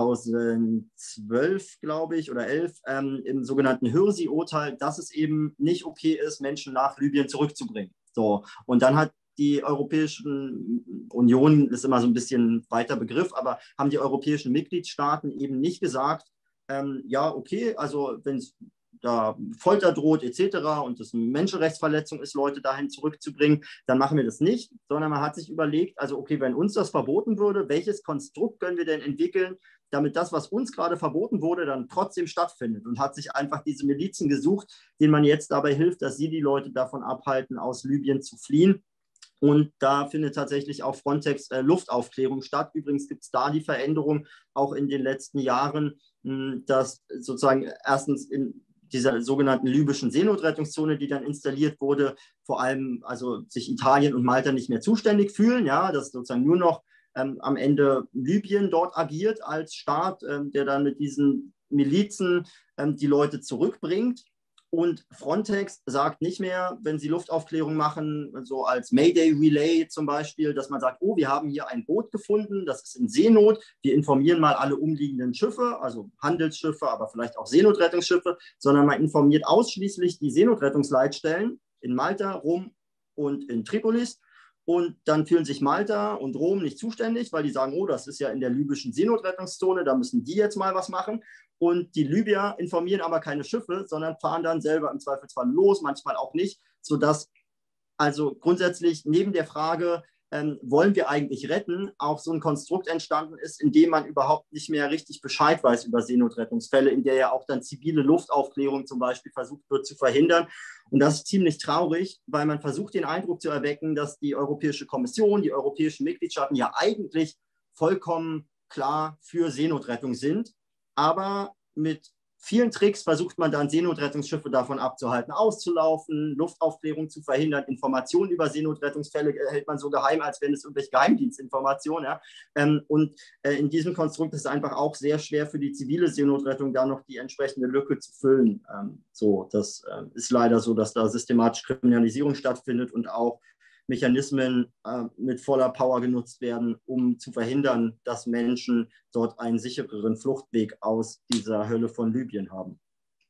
zweitausendzwölf, glaube ich, oder elf, ähm, im sogenannten Hürsi-Urteil, dass es eben nicht okay ist, Menschen nach Libyen zurückzubringen. So. Und dann hat die Europäischen Union, ist immer so ein bisschen ein weiter Begriff, aber haben die europäischen Mitgliedstaaten eben nicht gesagt, ähm, ja, okay, also wenn es da Folter droht et cetera und es eine Menschenrechtsverletzung ist, Leute dahin zurückzubringen, dann machen wir das nicht, sondern man hat sich überlegt, also okay, wenn uns das verboten würde, welches Konstrukt können wir denn entwickeln, damit das, was uns gerade verboten wurde, dann trotzdem stattfindet und hat sich einfach diese Milizen gesucht, denen man jetzt dabei hilft, dass sie die Leute davon abhalten, aus Libyen zu fliehen. Und da findet tatsächlich auch Frontex äh, Luftaufklärung statt. Übrigens gibt es da die Veränderung auch in den letzten Jahren, mh, dass sozusagen erstens in dieser sogenannten libyschen Seenotrettungszone, die dann installiert wurde, vor allem also sich Italien und Malta nicht mehr zuständig fühlen, ja, dass sozusagen nur noch ähm, am Ende Libyen dort agiert als Staat, ähm, der dann mit diesen Milizen ähm, die Leute zurückbringt. Und Frontex sagt nicht mehr, wenn sie Luftaufklärung machen, so als Mayday Relay zum Beispiel, dass man sagt, oh, wir haben hier ein Boot gefunden, das ist in Seenot, wir informieren mal alle umliegenden Schiffe, also Handelsschiffe, aber vielleicht auch Seenotrettungsschiffe, sondern man informiert ausschließlich die Seenotrettungsleitstellen in Malta, Rom und in Tripolis. Und dann fühlen sich Malta und Rom nicht zuständig, weil die sagen, oh, das ist ja in der libyschen Seenotrettungszone, da müssen die jetzt mal was machen. Und die Libyer informieren aber keine Schiffe, sondern fahren dann selber im Zweifelsfall los, manchmal auch nicht, sodass also grundsätzlich neben der Frage, ähm, wollen wir eigentlich retten, auch so ein Konstrukt entstanden ist, in dem man überhaupt nicht mehr richtig Bescheid weiß über Seenotrettungsfälle, in der ja auch dann zivile Luftaufklärung zum Beispiel versucht wird zu verhindern. Und das ist ziemlich traurig, weil man versucht, den Eindruck zu erwecken, dass die Europäische Kommission, die europäischen Mitgliedstaaten ja eigentlich vollkommen klar für Seenotrettung sind. Aber mit vielen Tricks versucht man dann, Seenotrettungsschiffe davon abzuhalten, auszulaufen, Luftaufklärung zu verhindern, Informationen über Seenotrettungsfälle hält man so geheim, als wenn es irgendwelche Geheimdienstinformationen. Ja? Und in diesem Konstrukt ist es einfach auch sehr schwer für die zivile Seenotrettung, da noch die entsprechende Lücke zu füllen. So, das ist leider so, dass da systematische Kriminalisierung stattfindet und auch Mechanismen äh, mit voller Power genutzt werden, um zu verhindern, dass Menschen dort einen sichereren Fluchtweg aus dieser Hölle von Libyen haben.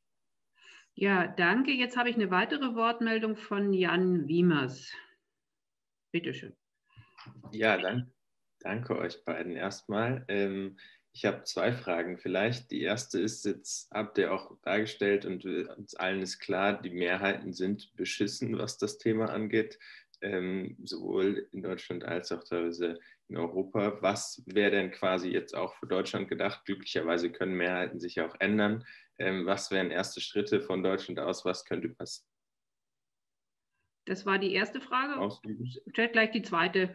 Ja, danke. Jetzt habe ich eine weitere Wortmeldung von Jan Wiemers. Bitte schön. Ja, dann, danke euch beiden erstmal. Ähm, ich habe zwei Fragen vielleicht. Die erste ist, jetzt habt ihr auch dargestellt und uns allen ist klar, die Mehrheiten sind beschissen, was das Thema angeht. ähm, sowohl in Deutschland als auch teilweise in Europa. Was wäre denn quasi jetzt auch für Deutschland gedacht? Glücklicherweise können Mehrheiten sich ja auch ändern. Ähm, was wären erste Schritte von Deutschland aus? Was könnte passieren? Das war die erste Frage. Ausüben. Stellt gleich die zweite.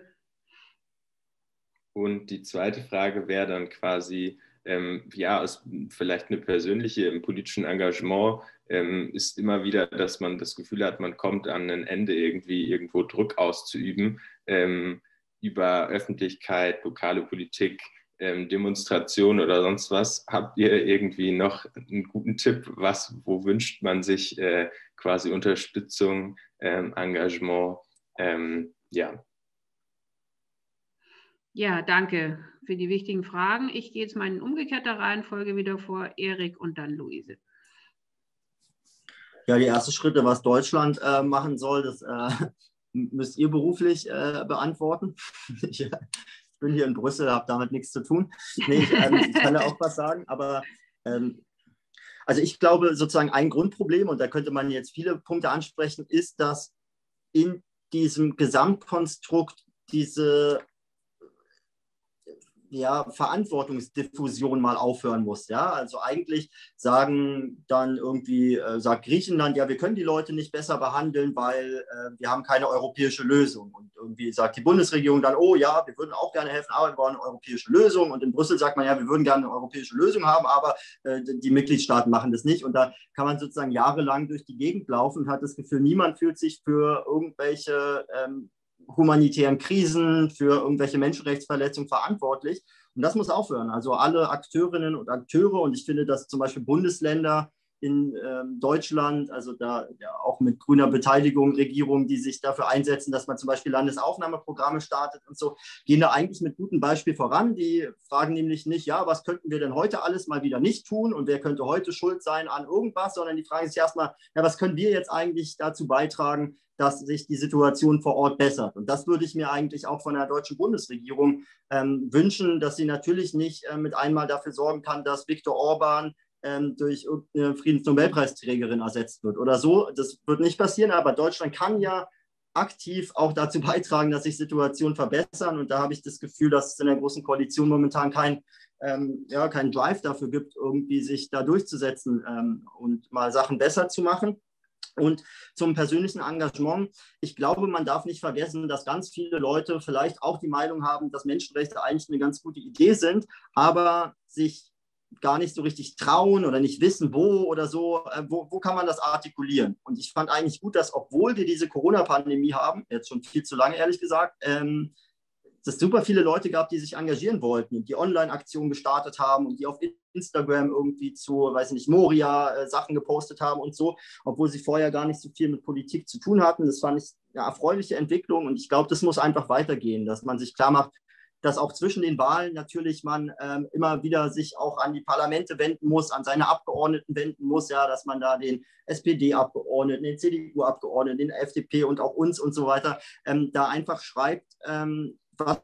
Und die zweite Frage wäre dann quasi, ähm, ja, ist vielleicht eine persönliche im politischen Engagement ähm, ist immer wieder, dass man das Gefühl hat, man kommt an ein Ende irgendwie irgendwo Druck auszuüben ähm, über Öffentlichkeit, lokale Politik, ähm, Demonstrationen oder sonst was. Habt ihr irgendwie noch einen guten Tipp, was, wo wünscht man sich äh, quasi Unterstützung, ähm, Engagement, ähm, ja. Ja, danke für die wichtigen Fragen. Ich gehe jetzt mal in umgekehrter Reihenfolge wieder vor. Erik und dann Luise. Ja, die ersten Schritte, was Deutschland äh, machen soll, das äh, müsst ihr beruflich äh, beantworten. Ich, ich bin hier in Brüssel, habe damit nichts zu tun. Nee, ich, ähm, ich kann da auch was sagen, aber ähm, also ich glaube sozusagen ein Grundproblem, und da könnte man jetzt viele Punkte ansprechen, ist, dass in diesem Gesamtkonstrukt diese ja, Verantwortungsdiffusion mal aufhören muss. Ja? Also eigentlich sagen dann irgendwie, äh, sagt Griechenland, ja, wir können die Leute nicht besser behandeln, weil äh, wir haben keine europäische Lösung. Und irgendwie sagt die Bundesregierung dann, oh ja, wir würden auch gerne helfen, aber wir wollen eine europäische Lösung. Und in Brüssel sagt man, ja, wir würden gerne eine europäische Lösung haben, aber äh, die Mitgliedstaaten machen das nicht. Und da kann man sozusagen jahrelang durch die Gegend laufen und hat das Gefühl, niemand fühlt sich für irgendwelche ähm, humanitären Krisen, für irgendwelche Menschenrechtsverletzungen verantwortlich. Und das muss aufhören. Also alle Akteurinnen und Akteure, und ich finde, dass zum Beispiel Bundesländer in ähm, Deutschland, also da ja, auch mit grüner Beteiligung, Regierungen, die sich dafür einsetzen, dass man zum Beispiel Landesaufnahmeprogramme startet und so, gehen da eigentlich mit gutem Beispiel voran. Die fragen nämlich nicht, ja, was könnten wir denn heute alles mal wieder nicht tun und wer könnte heute schuld sein an irgendwas, sondern die fragen sich erstmal, ja, was können wir jetzt eigentlich dazu beitragen, dass sich die Situation vor Ort bessert. Und das würde ich mir eigentlich auch von der deutschen Bundesregierung ähm, wünschen, dass sie natürlich nicht äh, mit einmal dafür sorgen kann, dass Viktor Orban ähm, durch irgendeine Friedensnobelpreisträgerin ersetzt wird oder so. Das wird nicht passieren, aber Deutschland kann ja aktiv auch dazu beitragen, dass sich Situationen verbessern. Und da habe ich das Gefühl, dass es in der Großen Koalition momentan kein, ähm, ja, keinen Drive dafür gibt, irgendwie sich da durchzusetzen ähm, und mal Sachen besser zu machen. Und zum persönlichen Engagement, ich glaube, man darf nicht vergessen, dass ganz viele Leute vielleicht auch die Meinung haben, dass Menschenrechte eigentlich eine ganz gute Idee sind, aber sich gar nicht so richtig trauen oder nicht wissen, wo oder so, äh, wo, wo kann man das artikulieren? Und ich fand eigentlich gut, dass, obwohl wir diese Corona-Pandemie haben, jetzt schon viel zu lange, ehrlich gesagt, ähm, dass es super viele Leute gab, die sich engagieren wollten und die Online-Aktionen gestartet haben und die auf Instagram irgendwie zu, weiß nicht, Moria äh, Sachen gepostet haben und so, obwohl sie vorher gar nicht so viel mit Politik zu tun hatten. Das fand ich eine erfreuliche Entwicklung und ich glaube, das muss einfach weitergehen, dass man sich klar macht, dass auch zwischen den Wahlen natürlich man ähm, immer wieder sich auch an die Parlamente wenden muss, an seine Abgeordneten wenden muss, ja, dass man da den S P D-Abgeordneten, den C D U-Abgeordneten, den F D P und auch uns und so weiter, ähm, da einfach schreibt, ähm, was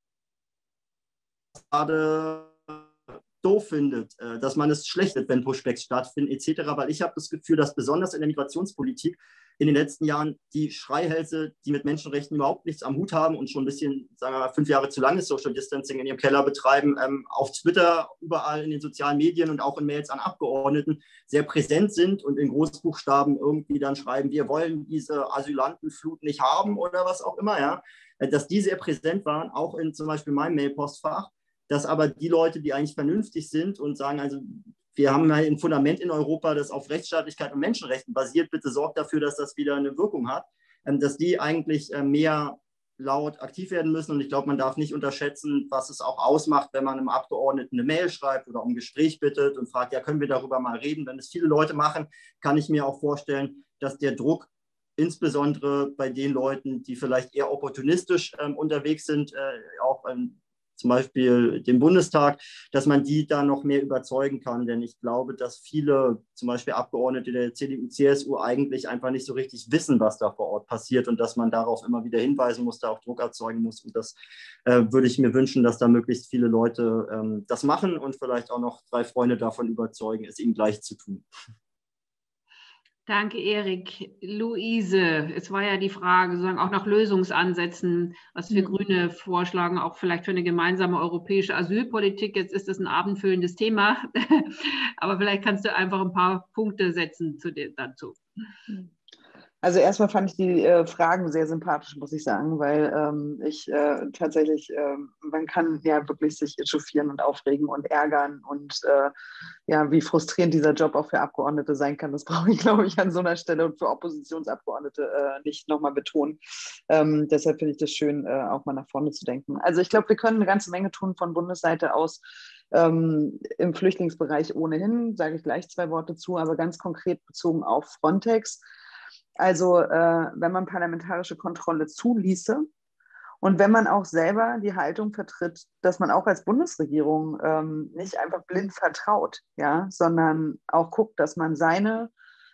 gerade doof findet, äh, dass man es schlecht wird, wenn Pushbacks stattfinden et cetera. Weil ich habe das Gefühl, dass besonders in der Migrationspolitik in den letzten Jahren die Schreihälse, die mit Menschenrechten überhaupt nichts am Hut haben und schon ein bisschen, sagen wir mal, fünf Jahre zu lange Social Distancing in ihrem Keller betreiben, ähm, auf Twitter, überall in den sozialen Medien und auch in Mails an Abgeordneten sehr präsent sind und in Großbuchstaben irgendwie dann schreiben, wir wollen diese Asylantenflut nicht haben oder was auch immer, ja. Dass die sehr präsent waren, auch in zum Beispiel meinem Mailpostfach, dass aber die Leute, die eigentlich vernünftig sind und sagen, also wir haben ein Fundament in Europa, das auf Rechtsstaatlichkeit und Menschenrechten basiert, bitte sorgt dafür, dass das wieder eine Wirkung hat, dass die eigentlich mehr laut aktiv werden müssen. Und ich glaube, man darf nicht unterschätzen, was es auch ausmacht, wenn man einem Abgeordneten eine Mail schreibt oder um ein Gespräch bittet und fragt, ja, können wir darüber mal reden? Wenn es viele Leute machen, kann ich mir auch vorstellen, dass der Druck insbesondere bei den Leuten, die vielleicht eher opportunistisch ähm, unterwegs sind, äh, auch ähm, zum Beispiel dem Bundestag, dass man die da noch mehr überzeugen kann. Denn ich glaube, dass viele, zum Beispiel Abgeordnete der C D U, C S U, eigentlich einfach nicht so richtig wissen, was da vor Ort passiert und dass man darauf immer wieder hinweisen muss, da auch Druck erzeugen muss. Und das äh, würde ich mir wünschen, dass da möglichst viele Leute ähm, das machen und vielleicht auch noch drei Freunde davon überzeugen, es ihnen gleich zu tun. Danke, Erik. Luise, es war ja die Frage, sozusagen auch nach Lösungsansätzen, was wir mhm. Grüne vorschlagen, auch vielleicht für eine gemeinsame europäische Asylpolitik. Jetzt ist das ein abendfüllendes Thema, aber vielleicht kannst du einfach ein paar Punkte setzen zu dir, dazu. Also erstmal fand ich die äh, Fragen sehr sympathisch, muss ich sagen, weil ähm, ich äh, tatsächlich, äh, man kann ja wirklich sich echauffieren und aufregen und ärgern und äh, ja, wie frustrierend dieser Job auch für Abgeordnete sein kann, das brauche ich, glaube ich, an so einer Stelle und für Oppositionsabgeordnete äh, nicht nochmal betonen. Ähm, deshalb finde ich das schön, äh, auch mal nach vorne zu denken. Also ich glaube, wir können eine ganze Menge tun von Bundesseite aus. Ähm, im Flüchtlingsbereich ohnehin, sage ich gleich zwei Worte zu, aber ganz konkret bezogen auf Frontex. Also äh, wenn man parlamentarische Kontrolle zuließe und wenn man auch selber die Haltung vertritt, dass man auch als Bundesregierung ähm, nicht einfach blind vertraut, ja, sondern auch guckt, dass man seine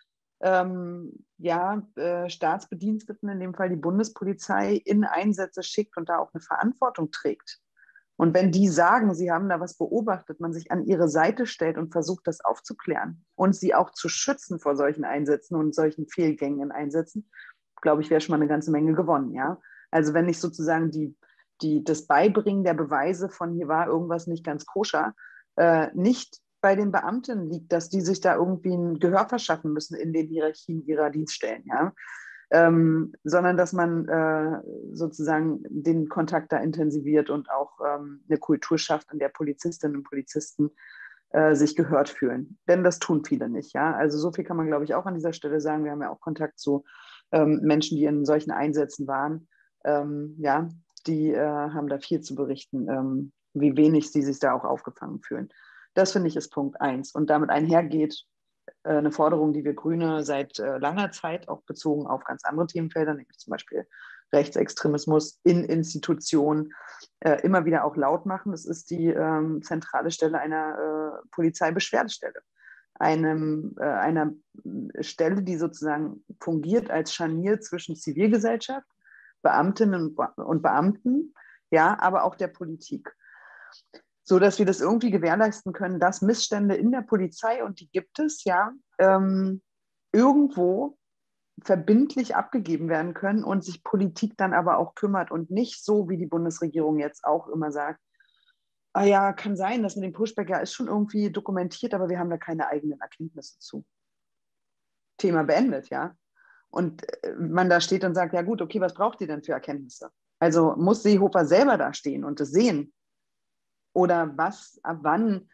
ähm, ja, äh, Staatsbediensteten, in dem Fall die Bundespolizei, in Einsätze schickt und da auch eine Verantwortung trägt. Und wenn die sagen, sie haben da was beobachtet, man sich an ihre Seite stellt und versucht, das aufzuklären und sie auch zu schützen vor solchen Einsätzen und solchen Fehlgängen in Einsätzen, glaube ich, wäre schon mal eine ganze Menge gewonnen. Ja? Also wenn nicht sozusagen die, die, das Beibringen der Beweise von hier war irgendwas nicht ganz koscher, äh, nicht bei den Beamten liegt, dass die sich da irgendwie ein Gehör verschaffen müssen in den Hierarchien ihrer Dienststellen, ja. Ähm, sondern dass man äh, sozusagen den Kontakt da intensiviert und auch ähm, eine Kultur schafft, in der Polizistinnen und Polizisten äh, sich gehört fühlen. Denn das tun viele nicht. Ja? Also so viel kann man, glaube ich, auch an dieser Stelle sagen. Wir haben ja auch Kontakt zu ähm, Menschen, die in solchen Einsätzen waren. Ähm, ja, die äh, haben da viel zu berichten, ähm, wie wenig sie sich da auch aufgefangen fühlen. Das finde ich ist Punkt eins. Und damit einhergeht eine Forderung, die wir Grüne seit äh, langer Zeit auch bezogen auf ganz andere Themenfelder, nämlich zum Beispiel Rechtsextremismus in Institutionen, äh, immer wieder auch laut machen. Das ist die ähm, zentrale Stelle einer äh, Polizeibeschwerdestelle. Einem, äh, einer Stelle, die sozusagen fungiert als Scharnier zwischen Zivilgesellschaft, Beamtinnen und Beamten, ja, aber auch der Politik. So dass wir das irgendwie gewährleisten können, dass Missstände in der Polizei, und die gibt es, ja, ähm, irgendwo verbindlich abgegeben werden können und sich Politik dann aber auch kümmert und nicht so, wie die Bundesregierung jetzt auch immer sagt, ah ja, kann sein, das mit dem Pushback ja ist schon irgendwie dokumentiert, aber wir haben da keine eigenen Erkenntnisse zu. Thema beendet, ja. Und man da steht und sagt, ja gut, okay, was braucht ihr denn für Erkenntnisse? Also muss Seehofer selber da stehen und das sehen? Oder was, ab wann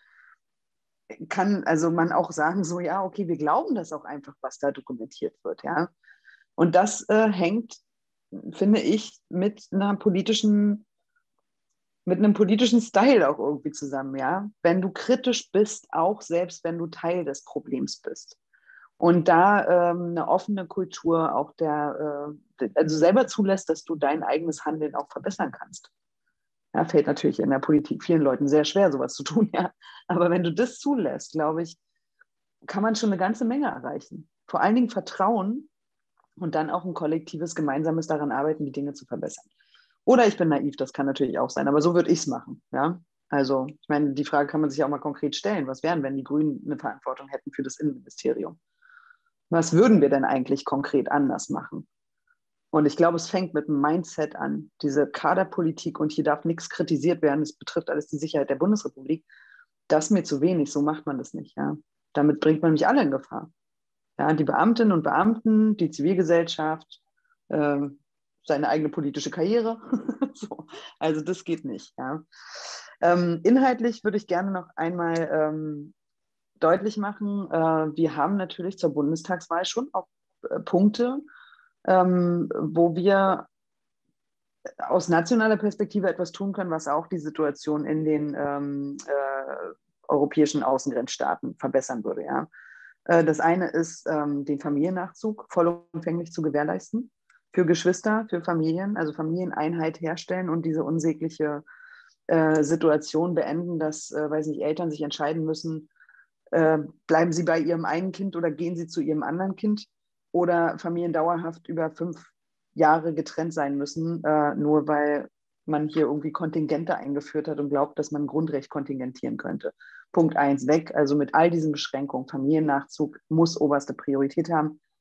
kann also man auch sagen, so ja, okay, wir glauben das auch einfach, was da dokumentiert wird, ja. Und das äh, hängt, finde ich, mit einer politischen, mit einem politischen Style auch irgendwie zusammen, ja. Wenn du kritisch bist, auch selbst wenn du Teil des Problems bist. Und da ähm, eine offene Kultur auch der, äh, also selber zulässt, dass du dein eigenes Handeln auch verbessern kannst. Ja, fällt natürlich in der Politik vielen Leuten sehr schwer, sowas zu tun, ja. Aber wenn du das zulässt, glaube ich, kann man schon eine ganze Menge erreichen. Vor allen Dingen Vertrauen und dann auch ein kollektives, gemeinsames daran arbeiten, die Dinge zu verbessern. Oder ich bin naiv, das kann natürlich auch sein, aber so würde ich es machen, ja. Also, ich meine, die Frage kann man sich auch mal konkret stellen. Was wären, wenn die Grünen eine Verantwortung hätten für das Innenministerium? Was würden wir denn eigentlich konkret anders machen? Und ich glaube, es fängt mit dem Mindset an, diese Kaderpolitik, und hier darf nichts kritisiert werden, es betrifft alles die Sicherheit der Bundesrepublik. Das ist mir zu wenig, so macht man das nicht. Ja. Damit bringt man mich alle in Gefahr. Ja, die Beamtinnen und Beamten, die Zivilgesellschaft, äh, seine eigene politische Karriere. So. Also das geht nicht. Ja. Ähm, inhaltlich würde ich gerne noch einmal ähm, deutlich machen, äh, wir haben natürlich zur Bundestagswahl schon auch äh, Punkte, Ähm, wo wir aus nationaler Perspektive etwas tun können, was auch die Situation in den ähm, äh, europäischen Außengrenzstaaten verbessern würde. Ja. Äh, das eine ist, ähm, den Familiennachzug vollumfänglich zu gewährleisten für Geschwister, für Familien, also Familieneinheit herstellen und diese unsägliche äh, Situation beenden, dass, äh, weiß nicht, Eltern sich entscheiden müssen, äh, bleiben sie bei ihrem einen Kind oder gehen sie zu ihrem anderen Kind? Oder Familien dauerhaft über fünf Jahre getrennt sein müssen, äh, nur weil man hier irgendwie Kontingente eingeführt hat und glaubt, dass man ein Grundrecht kontingentieren könnte. Punkt eins weg, also mit all diesen Beschränkungen, Familiennachzug muss oberste Priorität haben.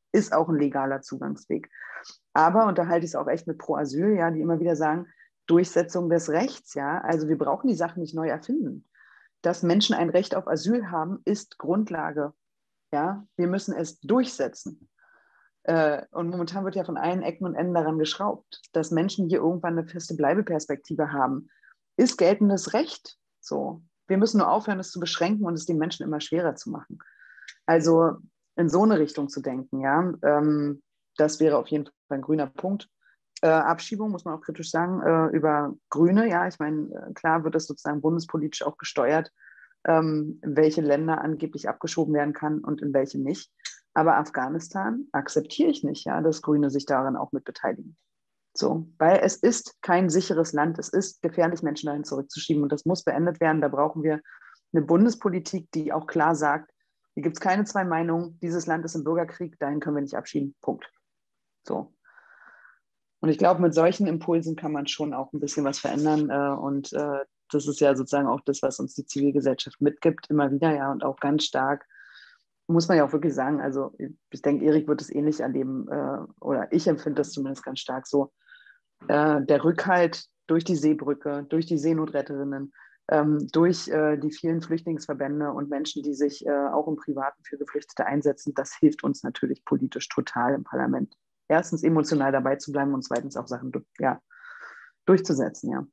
ist auch ein legaler Zugangsweg. Aber, und da halte ich es auch echt mit Pro Asyl, ja, die immer wieder sagen, Durchsetzung des Rechts, ja, also wir brauchen die Sachen nicht neu erfinden. Dass Menschen ein Recht auf Asyl haben, ist Grundlage. Ja, wir müssen es durchsetzen. Äh, und momentan wird ja von allen Ecken und Enden daran geschraubt, dass Menschen hier irgendwann eine feste Bleibeperspektive haben. Ist geltendes Recht so. Wir müssen nur aufhören, es zu beschränken und es den Menschen immer schwerer zu machen. Also in so eine Richtung zu denken, ja, ähm, das wäre auf jeden Fall ein grüner Punkt. Äh, Abschiebung, muss man auch kritisch sagen, äh, über Grüne, ja, ich meine, äh, klar wird das sozusagen bundespolitisch auch gesteuert, ähm, in welche Länder angeblich abgeschoben werden kann und in welche nicht. Aber Afghanistan akzeptiere ich nicht, ja, dass Grüne sich daran auch mit beteiligen. So, weil es ist kein sicheres Land, es ist gefährlich, Menschen dahin zurückzuschieben und das muss beendet werden. Da brauchen wir eine Bundespolitik, die auch klar sagt, hier gibt es keine zwei Meinungen, dieses Land ist im Bürgerkrieg, dahin können wir nicht abschieben, Punkt. So. Und ich glaube, mit solchen Impulsen kann man schon auch ein bisschen was verändern äh, und äh, das ist ja sozusagen auch das, was uns die Zivilgesellschaft mitgibt, immer wieder, ja, und auch ganz stark, muss man ja auch wirklich sagen, also ich denke, Erik wird es ähnlich erleben, äh, oder ich empfinde das zumindest ganz stark so, äh, der Rückhalt durch die Seebrücke, durch die Seenotretterinnen, ähm, durch äh, die vielen Flüchtlingsverbände und Menschen, die sich äh, auch im Privaten für Geflüchtete einsetzen, das hilft uns natürlich politisch total im Parlament. Erstens emotional dabei zu bleiben und zweitens auch Sachen ja, durchzusetzen, ja.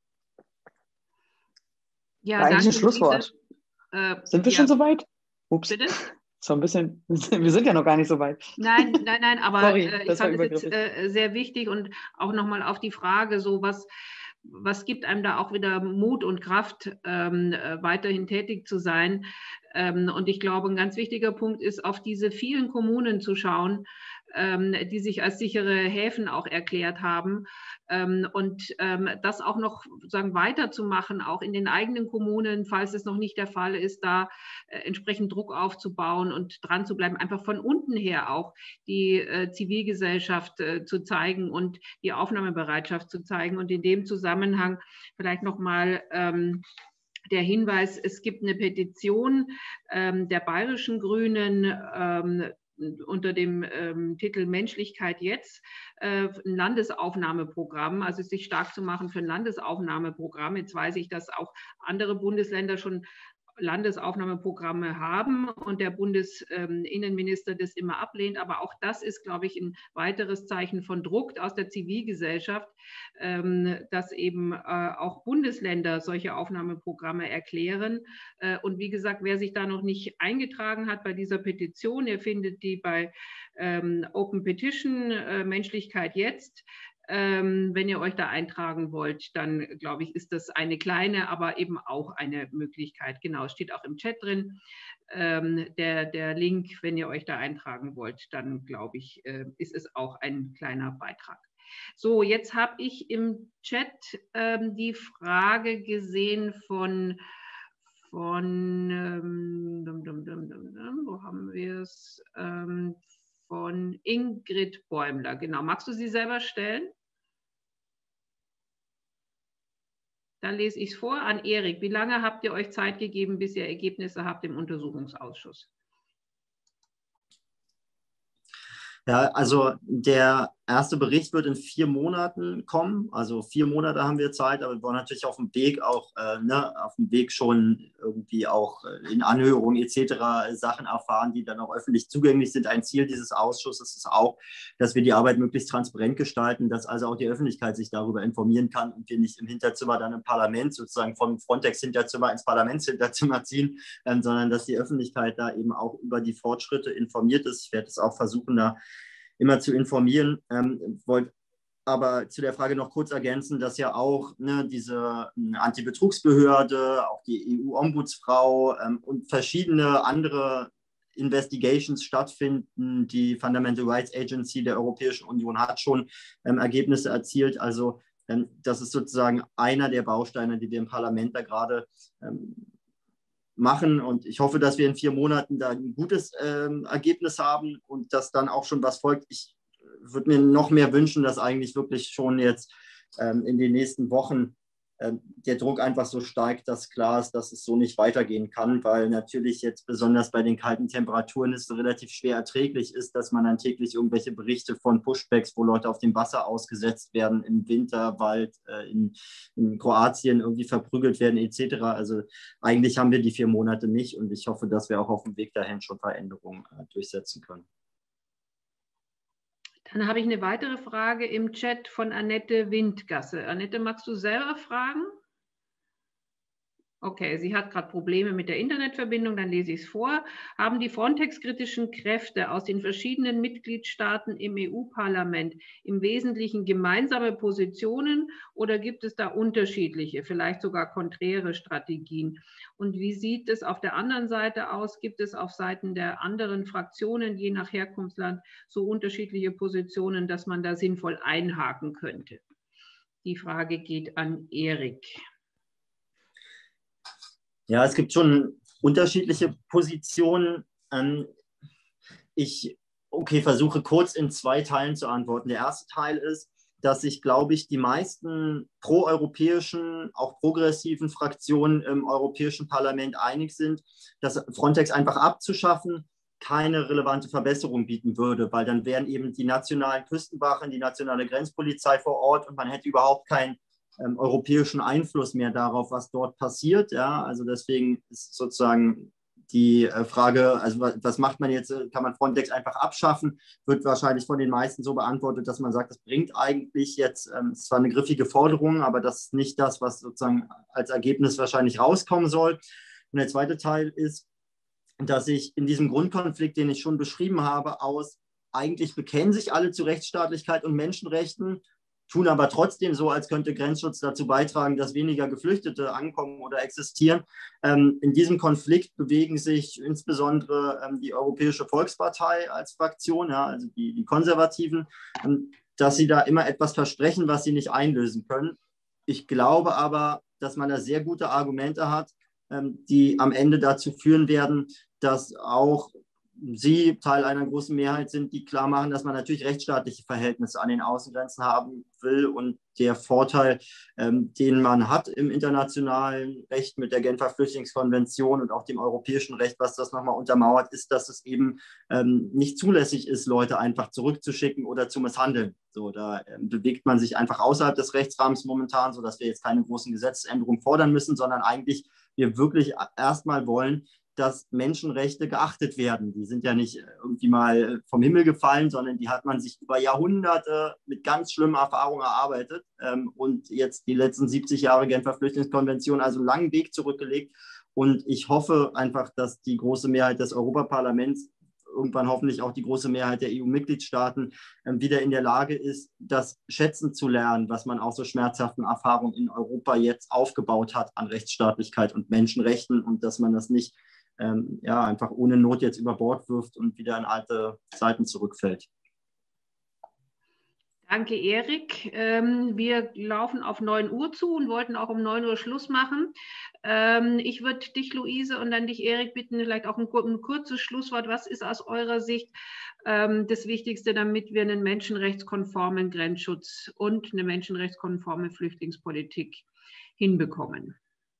Ja, War eigentlich danke, ein Schlusswort. Äh, sind wir ja. schon soweit? Ups. Bitte? So ein bisschen, wir sind ja noch gar nicht so weit. Nein, nein, nein, aber Sorry, äh, ich das war fand es jetzt übergriffig. äh, sehr wichtig und auch nochmal auf die Frage, so was, was gibt einem da auch wieder Mut und Kraft, ähm, äh, weiterhin tätig zu sein. Ähm, und ich glaube, ein ganz wichtiger Punkt ist, auf diese vielen Kommunen zu schauen, ähm, die sich als sichere Häfen auch erklärt haben. Ähm, und ähm, das auch noch sozusagen weiterzumachen, auch in den eigenen Kommunen, falls es noch nicht der Fall ist, da äh, entsprechend Druck aufzubauen und dran zu bleiben, einfach von unten her auch die äh, Zivilgesellschaft äh, zu zeigen und die Aufnahmebereitschaft zu zeigen. Und in dem Zusammenhang vielleicht nochmal ähm, der Hinweis, es gibt eine Petition ähm, der bayerischen Grünen, ähm, unter dem ähm, Titel Menschlichkeit jetzt, äh, ein Landesaufnahmeprogramm, also sich stark zu machen für ein Landesaufnahmeprogramm. Jetzt weiß ich, dass auch andere Bundesländer schon Landesaufnahmeprogramme haben und der Bundesinnenminister ähm, das immer ablehnt. Aber auch das ist, glaube ich, ein weiteres Zeichen von Druck aus der Zivilgesellschaft, ähm, dass eben äh, auch Bundesländer solche Aufnahmeprogramme erklären. Äh, und wie gesagt, wer sich da noch nicht eingetragen hat bei dieser Petition, ihr findet die bei ähm, Open Petition, äh, Menschlichkeit jetzt. Ähm, wenn ihr euch da eintragen wollt, dann glaube ich, ist das eine kleine, aber eben auch eine Möglichkeit. Genau, steht auch im Chat drin. Ähm, der, der Link, wenn ihr euch da eintragen wollt, dann glaube ich, äh, ist es auch ein kleiner Beitrag. So, jetzt habe ich im Chat ähm, die Frage gesehen von, von ähm, dum, dum, dum, dum, dum, wo haben wir es? Ähm, von Ingrid Bäumler. Genau, magst du sie selber stellen? Dann lese ich es vor an Erik. Wie lange habt ihr euch Zeit gegeben, bis ihr Ergebnisse habt im Untersuchungsausschuss? Ja, also der erste Bericht wird in vier Monaten kommen. Also vier Monate haben wir Zeit, aber wir wollen natürlich auf dem Weg auch, äh, ne, auf dem Weg schon irgendwie auch in Anhörungen et cetera Sachen erfahren, die dann auch öffentlich zugänglich sind. Ein Ziel dieses Ausschusses ist auch, dass wir die Arbeit möglichst transparent gestalten, dass also auch die Öffentlichkeit sich darüber informieren kann und wir nicht im Hinterzimmer dann im Parlament sozusagen vom Frontex-Hinterzimmer ins Parlamentshinterzimmer ziehen, ähm, sondern dass die Öffentlichkeit da eben auch über die Fortschritte informiert ist. Ich werde es auch versuchen, da immer zu informieren. Ähm, wollte aber zu der Frage noch kurz ergänzen, dass ja auch ne, diese Antibetrugsbehörde, auch die E U-Ombudsfrau ähm, und verschiedene andere Investigations stattfinden. Die Fundamental Rights Agency der Europäischen Union hat schon ähm, Ergebnisse erzielt. Also ähm, das ist sozusagen einer der Bausteine, die wir im Parlament da gerade ähm, machen und ich hoffe, dass wir in vier Monaten da ein gutes ähm, Ergebnis haben und dass dann auch schon was folgt. Ich würde mir noch mehr wünschen, dass eigentlich wirklich schon jetzt ähm, in den nächsten Wochen der Druck einfach so steigt, dass klar ist, dass es so nicht weitergehen kann, weil natürlich jetzt besonders bei den kalten Temperaturen es so relativ schwer erträglich ist, dass man dann täglich irgendwelche Berichte von Pushbacks, wo Leute auf dem Wasser ausgesetzt werden, im Winterwald, in, in Kroatien irgendwie verprügelt werden et cetera. Also eigentlich haben wir die vier Monate nicht und ich hoffe, dass wir auch auf dem Weg dahin schon Veränderungen durchsetzen können. Dann habe ich eine weitere Frage im Chat von Annette Windgasse. Annette, magst du selber fragen? Okay, sie hat gerade Probleme mit der Internetverbindung, dann lese ich es vor. Haben die Frontex-kritischen Kräfte aus den verschiedenen Mitgliedstaaten im E U-Parlament im Wesentlichen gemeinsame Positionen oder gibt es da unterschiedliche, vielleicht sogar konträre Strategien? Und wie sieht es auf der anderen Seite aus? Gibt es auf Seiten der anderen Fraktionen, je nach Herkunftsland, so unterschiedliche Positionen, dass man da sinnvoll einhaken könnte? Die Frage geht an Erik. Ja, es gibt schon unterschiedliche Positionen. Ich okay, versuche kurz in zwei Teilen zu antworten. Der erste Teil ist, dass sich, glaube ich, die meisten proeuropäischen, auch progressiven Fraktionen im Europäischen Parlament einig sind, dass Frontex einfach abzuschaffen keine relevante Verbesserung bieten würde, weil dann wären eben die nationalen Küstenwachen, die nationale Grenzpolizei vor Ort und man hätte überhaupt keinen Ähm, europäischen Einfluss mehr darauf, was dort passiert. Ja? Also deswegen ist sozusagen die äh, Frage, also was, was macht man jetzt, kann man Frontex einfach abschaffen, wird wahrscheinlich von den meisten so beantwortet, dass man sagt, das bringt eigentlich jetzt, ähm, es ist zwar eine griffige Forderung, aber das ist nicht das, was sozusagen als Ergebnis wahrscheinlich rauskommen soll. Und der zweite Teil ist, dass ich in diesem Grundkonflikt, den ich schon beschrieben habe, aus, eigentlich bekennen sich alle zu Rechtsstaatlichkeit und Menschenrechten, tun aber trotzdem so, als könnte Grenzschutz dazu beitragen, dass weniger Geflüchtete ankommen oder existieren. Ähm, in diesem Konflikt bewegen sich insbesondere ähm, die Europäische Volkspartei als Fraktion, ja, also die, die Konservativen, ähm, dass sie da immer etwas versprechen, was sie nicht einlösen können. Ich glaube aber, dass man da sehr gute Argumente hat, ähm, die am Ende dazu führen werden, dass auch Sie Teil einer großen Mehrheit sind, die klar machen, dass man natürlich rechtsstaatliche Verhältnisse an den Außengrenzen haben will. Und der Vorteil, ähm, den man hat im internationalen Recht mit der Genfer Flüchtlingskonvention und auch dem europäischen Recht, was das nochmal untermauert, ist, dass es eben ähm, nicht zulässig ist, Leute einfach zurückzuschicken oder zu misshandeln. So, da ähm, bewegt man sich einfach außerhalb des Rechtsrahmens momentan, sodass wir jetzt keine großen Gesetzesänderungen fordern müssen, sondern eigentlich wir wirklich erstmal wollen, dass Menschenrechte geachtet werden. Die sind ja nicht irgendwie mal vom Himmel gefallen, sondern die hat man sich über Jahrhunderte mit ganz schlimmen Erfahrungen erarbeitet ähm, und jetzt die letzten siebzig Jahre Genfer Flüchtlingskonvention, also einen langen Weg zurückgelegt. Und ich hoffe einfach, dass die große Mehrheit des Europaparlaments, irgendwann hoffentlich auch die große Mehrheit der E U-Mitgliedstaaten ähm, wieder in der Lage ist, das schätzen zu lernen, was man aus so schmerzhaften Erfahrungen in Europa jetzt aufgebaut hat an Rechtsstaatlichkeit und Menschenrechten und dass man das nicht Ähm, ja, einfach ohne Not jetzt über Bord wirft und wieder in alte Zeiten zurückfällt. Danke, Erik. Ähm, wir laufen auf neun Uhr zu und wollten auch um neun Uhr Schluss machen. Ähm, ich würde dich, Luise, und dann dich, Erik, bitten, vielleicht auch ein, ein kurzes Schlusswort. Was ist aus eurer Sicht ähm, das Wichtigste, damit wir einen menschenrechtskonformen Grenzschutz und eine menschenrechtskonforme Flüchtlingspolitik hinbekommen?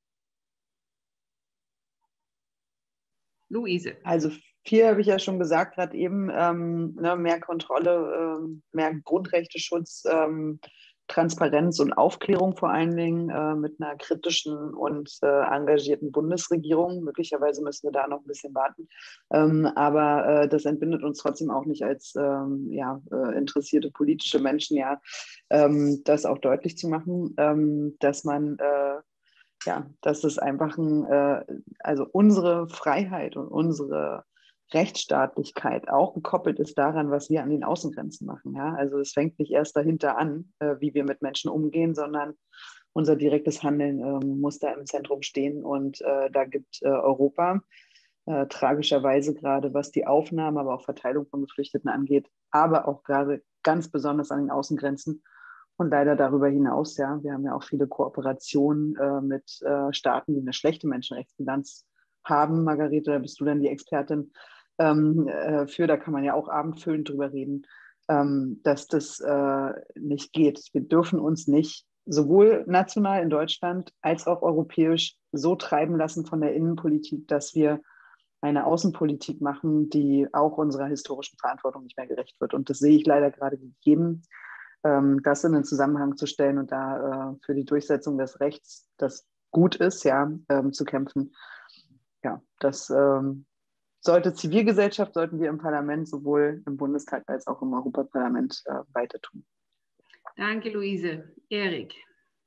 Luise. Also viel habe ich ja schon gesagt, gerade eben, ähm, ne, mehr Kontrolle, ähm, mehr Grundrechteschutz, ähm, Transparenz und Aufklärung vor allen Dingen äh, mit einer kritischen und äh, engagierten Bundesregierung. Möglicherweise müssen wir da noch ein bisschen warten. Ähm, aber äh, das entbindet uns trotzdem auch nicht als ähm, ja, äh, interessierte politische Menschen, ja, ähm, das auch deutlich zu machen, ähm, dass man äh, ja, dass es einfach ein, äh, also unsere Freiheit und unsere Rechtsstaatlichkeit auch gekoppelt ist daran, was wir an den Außengrenzen machen. Ja? Also es fängt nicht erst dahinter an, äh, wie wir mit Menschen umgehen, sondern unser direktes Handeln äh, muss da im Zentrum stehen. Und äh, da gibt äh, Europa äh, tragischerweise gerade, was die Aufnahme, aber auch Verteilung von Geflüchteten angeht, aber auch gerade ganz besonders an den Außengrenzen, und leider darüber hinaus, ja, wir haben ja auch viele Kooperationen äh, mit äh, Staaten, die eine schlechte Menschenrechtsbilanz haben. Margarete, da bist du dann die Expertin ähm, äh, für, da kann man ja auch abendfüllend drüber reden, ähm, dass das äh, nicht geht. Wir dürfen uns nicht sowohl national in Deutschland als auch europäisch so treiben lassen von der Innenpolitik, dass wir eine Außenpolitik machen, die auch unserer historischen Verantwortung nicht mehr gerecht wird. Und das sehe ich leider gerade gegeben, das in den Zusammenhang zu stellen und da äh, für die Durchsetzung des Rechts, das gut ist, ja, ähm, zu kämpfen. Ja, das ähm, sollte Zivilgesellschaft, sollten wir im Parlament, sowohl im Bundestag als auch im Europaparlament äh, weiter tun. Danke, Luise. Erik.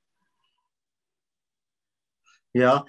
Ja,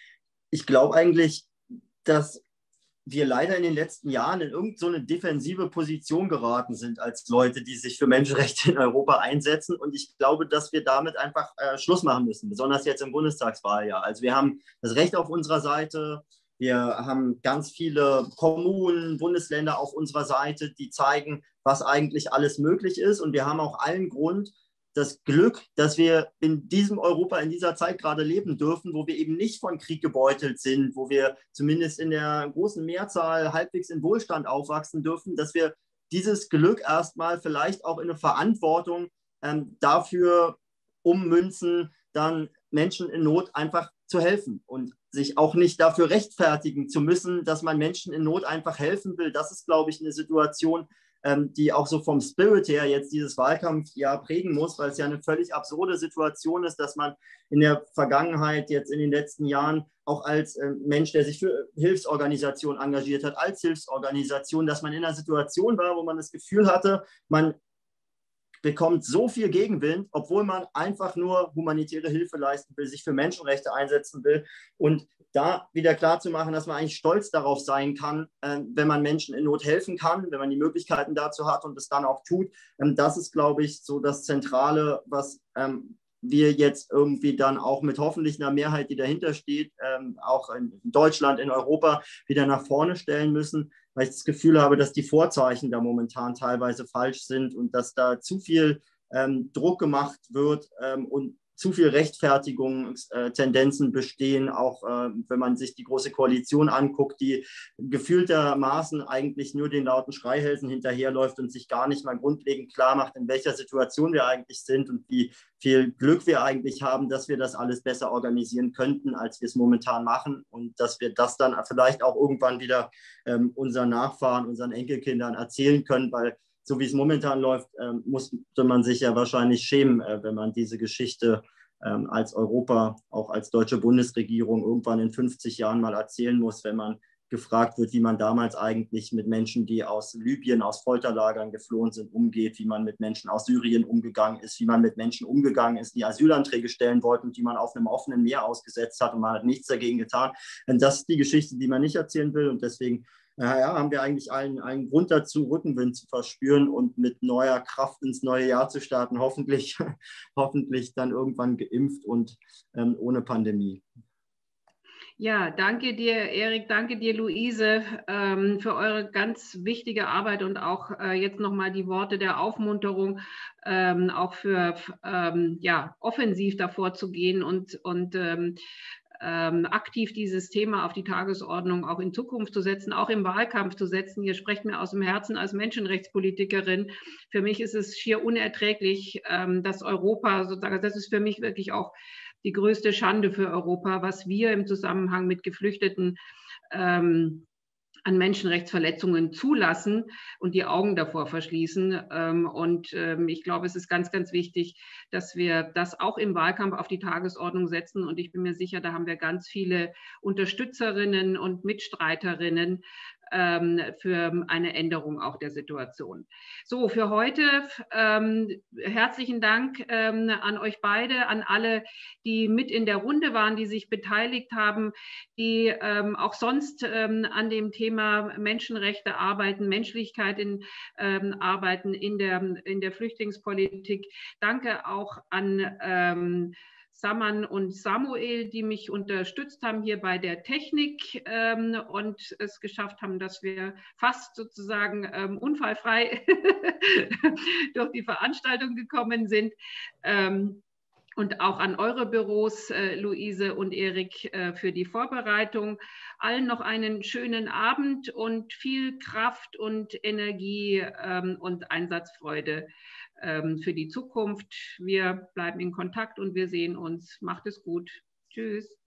ich glaube eigentlich, dass wir leider in den letzten Jahren in irgendeine so defensive Position geraten sind als Leute, die sich für Menschenrechte in Europa einsetzen. Und ich glaube, dass wir damit einfach äh, Schluss machen müssen, besonders jetzt im Bundestagswahljahr. Also wir haben das Recht auf unserer Seite. Wir haben ganz viele Kommunen, Bundesländer auf unserer Seite, die zeigen, was eigentlich alles möglich ist. Und wir haben auch allen Grund, das Glück, dass wir in diesem Europa, in dieser Zeit gerade leben dürfen, wo wir eben nicht von Krieg gebeutelt sind, wo wir zumindest in der großen Mehrzahl halbwegs in Wohlstand aufwachsen dürfen, dass wir dieses Glück erstmal vielleicht auch in eine Verantwortung ähm, dafür ummünzen, dann Menschen in Not einfach zu helfen und sich auch nicht dafür rechtfertigen zu müssen, dass man Menschen in Not einfach helfen will. Das ist, glaube ich, eine Situation, die auch so vom Spirit her jetzt dieses Wahlkampfjahr prägen muss, weil es ja eine völlig absurde Situation ist, dass man in der Vergangenheit, jetzt in den letzten Jahren, auch als Mensch, der sich für Hilfsorganisationen engagiert hat, als Hilfsorganisation, dass man in einer Situation war, wo man das Gefühl hatte, man bekommt so viel Gegenwind, obwohl man einfach nur humanitäre Hilfe leisten will, sich für Menschenrechte einsetzen will. Und da wieder klarzumachen, dass man eigentlich stolz darauf sein kann, äh, wenn man Menschen in Not helfen kann, wenn man die Möglichkeiten dazu hat und es dann auch tut. Ähm, das ist, glaube ich, so das Zentrale, was ähm, wir jetzt irgendwie dann auch mit hoffentlich einer Mehrheit, die dahinter steht, ähm, auch in Deutschland, in Europa wieder nach vorne stellen müssen, weil ich das Gefühl habe, dass die Vorzeichen da momentan teilweise falsch sind und dass da zu viel ähm, Druck gemacht wird ähm, und zu viel Rechtfertigungstendenzen bestehen, auch äh, wenn man sich die Große Koalition anguckt, die gefühltermaßen eigentlich nur den lauten Schreihälsen hinterherläuft und sich gar nicht mal grundlegend klar macht, in welcher Situation wir eigentlich sind und wie viel Glück wir eigentlich haben, dass wir das alles besser organisieren könnten, als wir es momentan machen und dass wir das dann vielleicht auch irgendwann wieder ähm, unseren Nachfahren, unseren Enkelkindern erzählen können, weil so wie es momentan läuft, ähm, musste man sich ja wahrscheinlich schämen, äh, wenn man diese Geschichte ähm, als Europa, auch als deutsche Bundesregierung irgendwann in fünfzig Jahren mal erzählen muss, wenn man gefragt wird, wie man damals eigentlich mit Menschen, die aus Libyen, aus Folterlagern geflohen sind, umgeht, wie man mit Menschen aus Syrien umgegangen ist, wie man mit Menschen umgegangen ist, die Asylanträge stellen wollten, die man auf einem offenen Meer ausgesetzt hat und man hat nichts dagegen getan. Und das ist die Geschichte, die man nicht erzählen will und deswegen ja, haben wir eigentlich allen einen Grund dazu, Rückenwind zu verspüren und mit neuer Kraft ins neue Jahr zu starten, hoffentlich, hoffentlich dann irgendwann geimpft und ähm, ohne Pandemie. Ja, danke dir, Erik, danke dir, Luise, ähm, für eure ganz wichtige Arbeit und auch äh, jetzt nochmal die Worte der Aufmunterung, ähm, auch für ähm, ja, offensiv davor zu gehen und, und ähm, Ähm, aktiv dieses Thema auf die Tagesordnung auch in Zukunft zu setzen, auch im Wahlkampf zu setzen. Ihr sprecht mir aus dem Herzen als Menschenrechtspolitikerin. Für mich ist es schier unerträglich, ähm, dass Europa, sozusagen, das ist für mich wirklich auch die größte Schande für Europa, was wir im Zusammenhang mit Geflüchteten ähm, an Menschenrechtsverletzungen zulassen und die Augen davor verschließen. Und ich glaube, es ist ganz, ganz wichtig, dass wir das auch im Wahlkampf auf die Tagesordnung setzen. Und ich bin mir sicher, da haben wir ganz viele Unterstützerinnen und Mitstreiterinnen für eine Änderung auch der Situation. So, für heute ähm, herzlichen Dank ähm, an euch beide, an alle, die mit in der Runde waren, die sich beteiligt haben, die ähm, auch sonst ähm, an dem Thema Menschenrechte arbeiten, Menschlichkeit in, ähm, arbeiten in der, in der Flüchtlingspolitik. Danke auch an ähm, Saman und Samuel, die mich unterstützt haben hier bei der Technik ähm, und es geschafft haben, dass wir fast sozusagen ähm, unfallfrei durch die Veranstaltung gekommen sind. Ähm, und auch an eure Büros, äh, Luise und Erik, äh, für die Vorbereitung. Allen noch einen schönen Abend und viel Kraft und Energie ähm, und Einsatzfreude ähm, für die Zukunft. Wir bleiben in Kontakt und wir sehen uns. Macht es gut. Tschüss.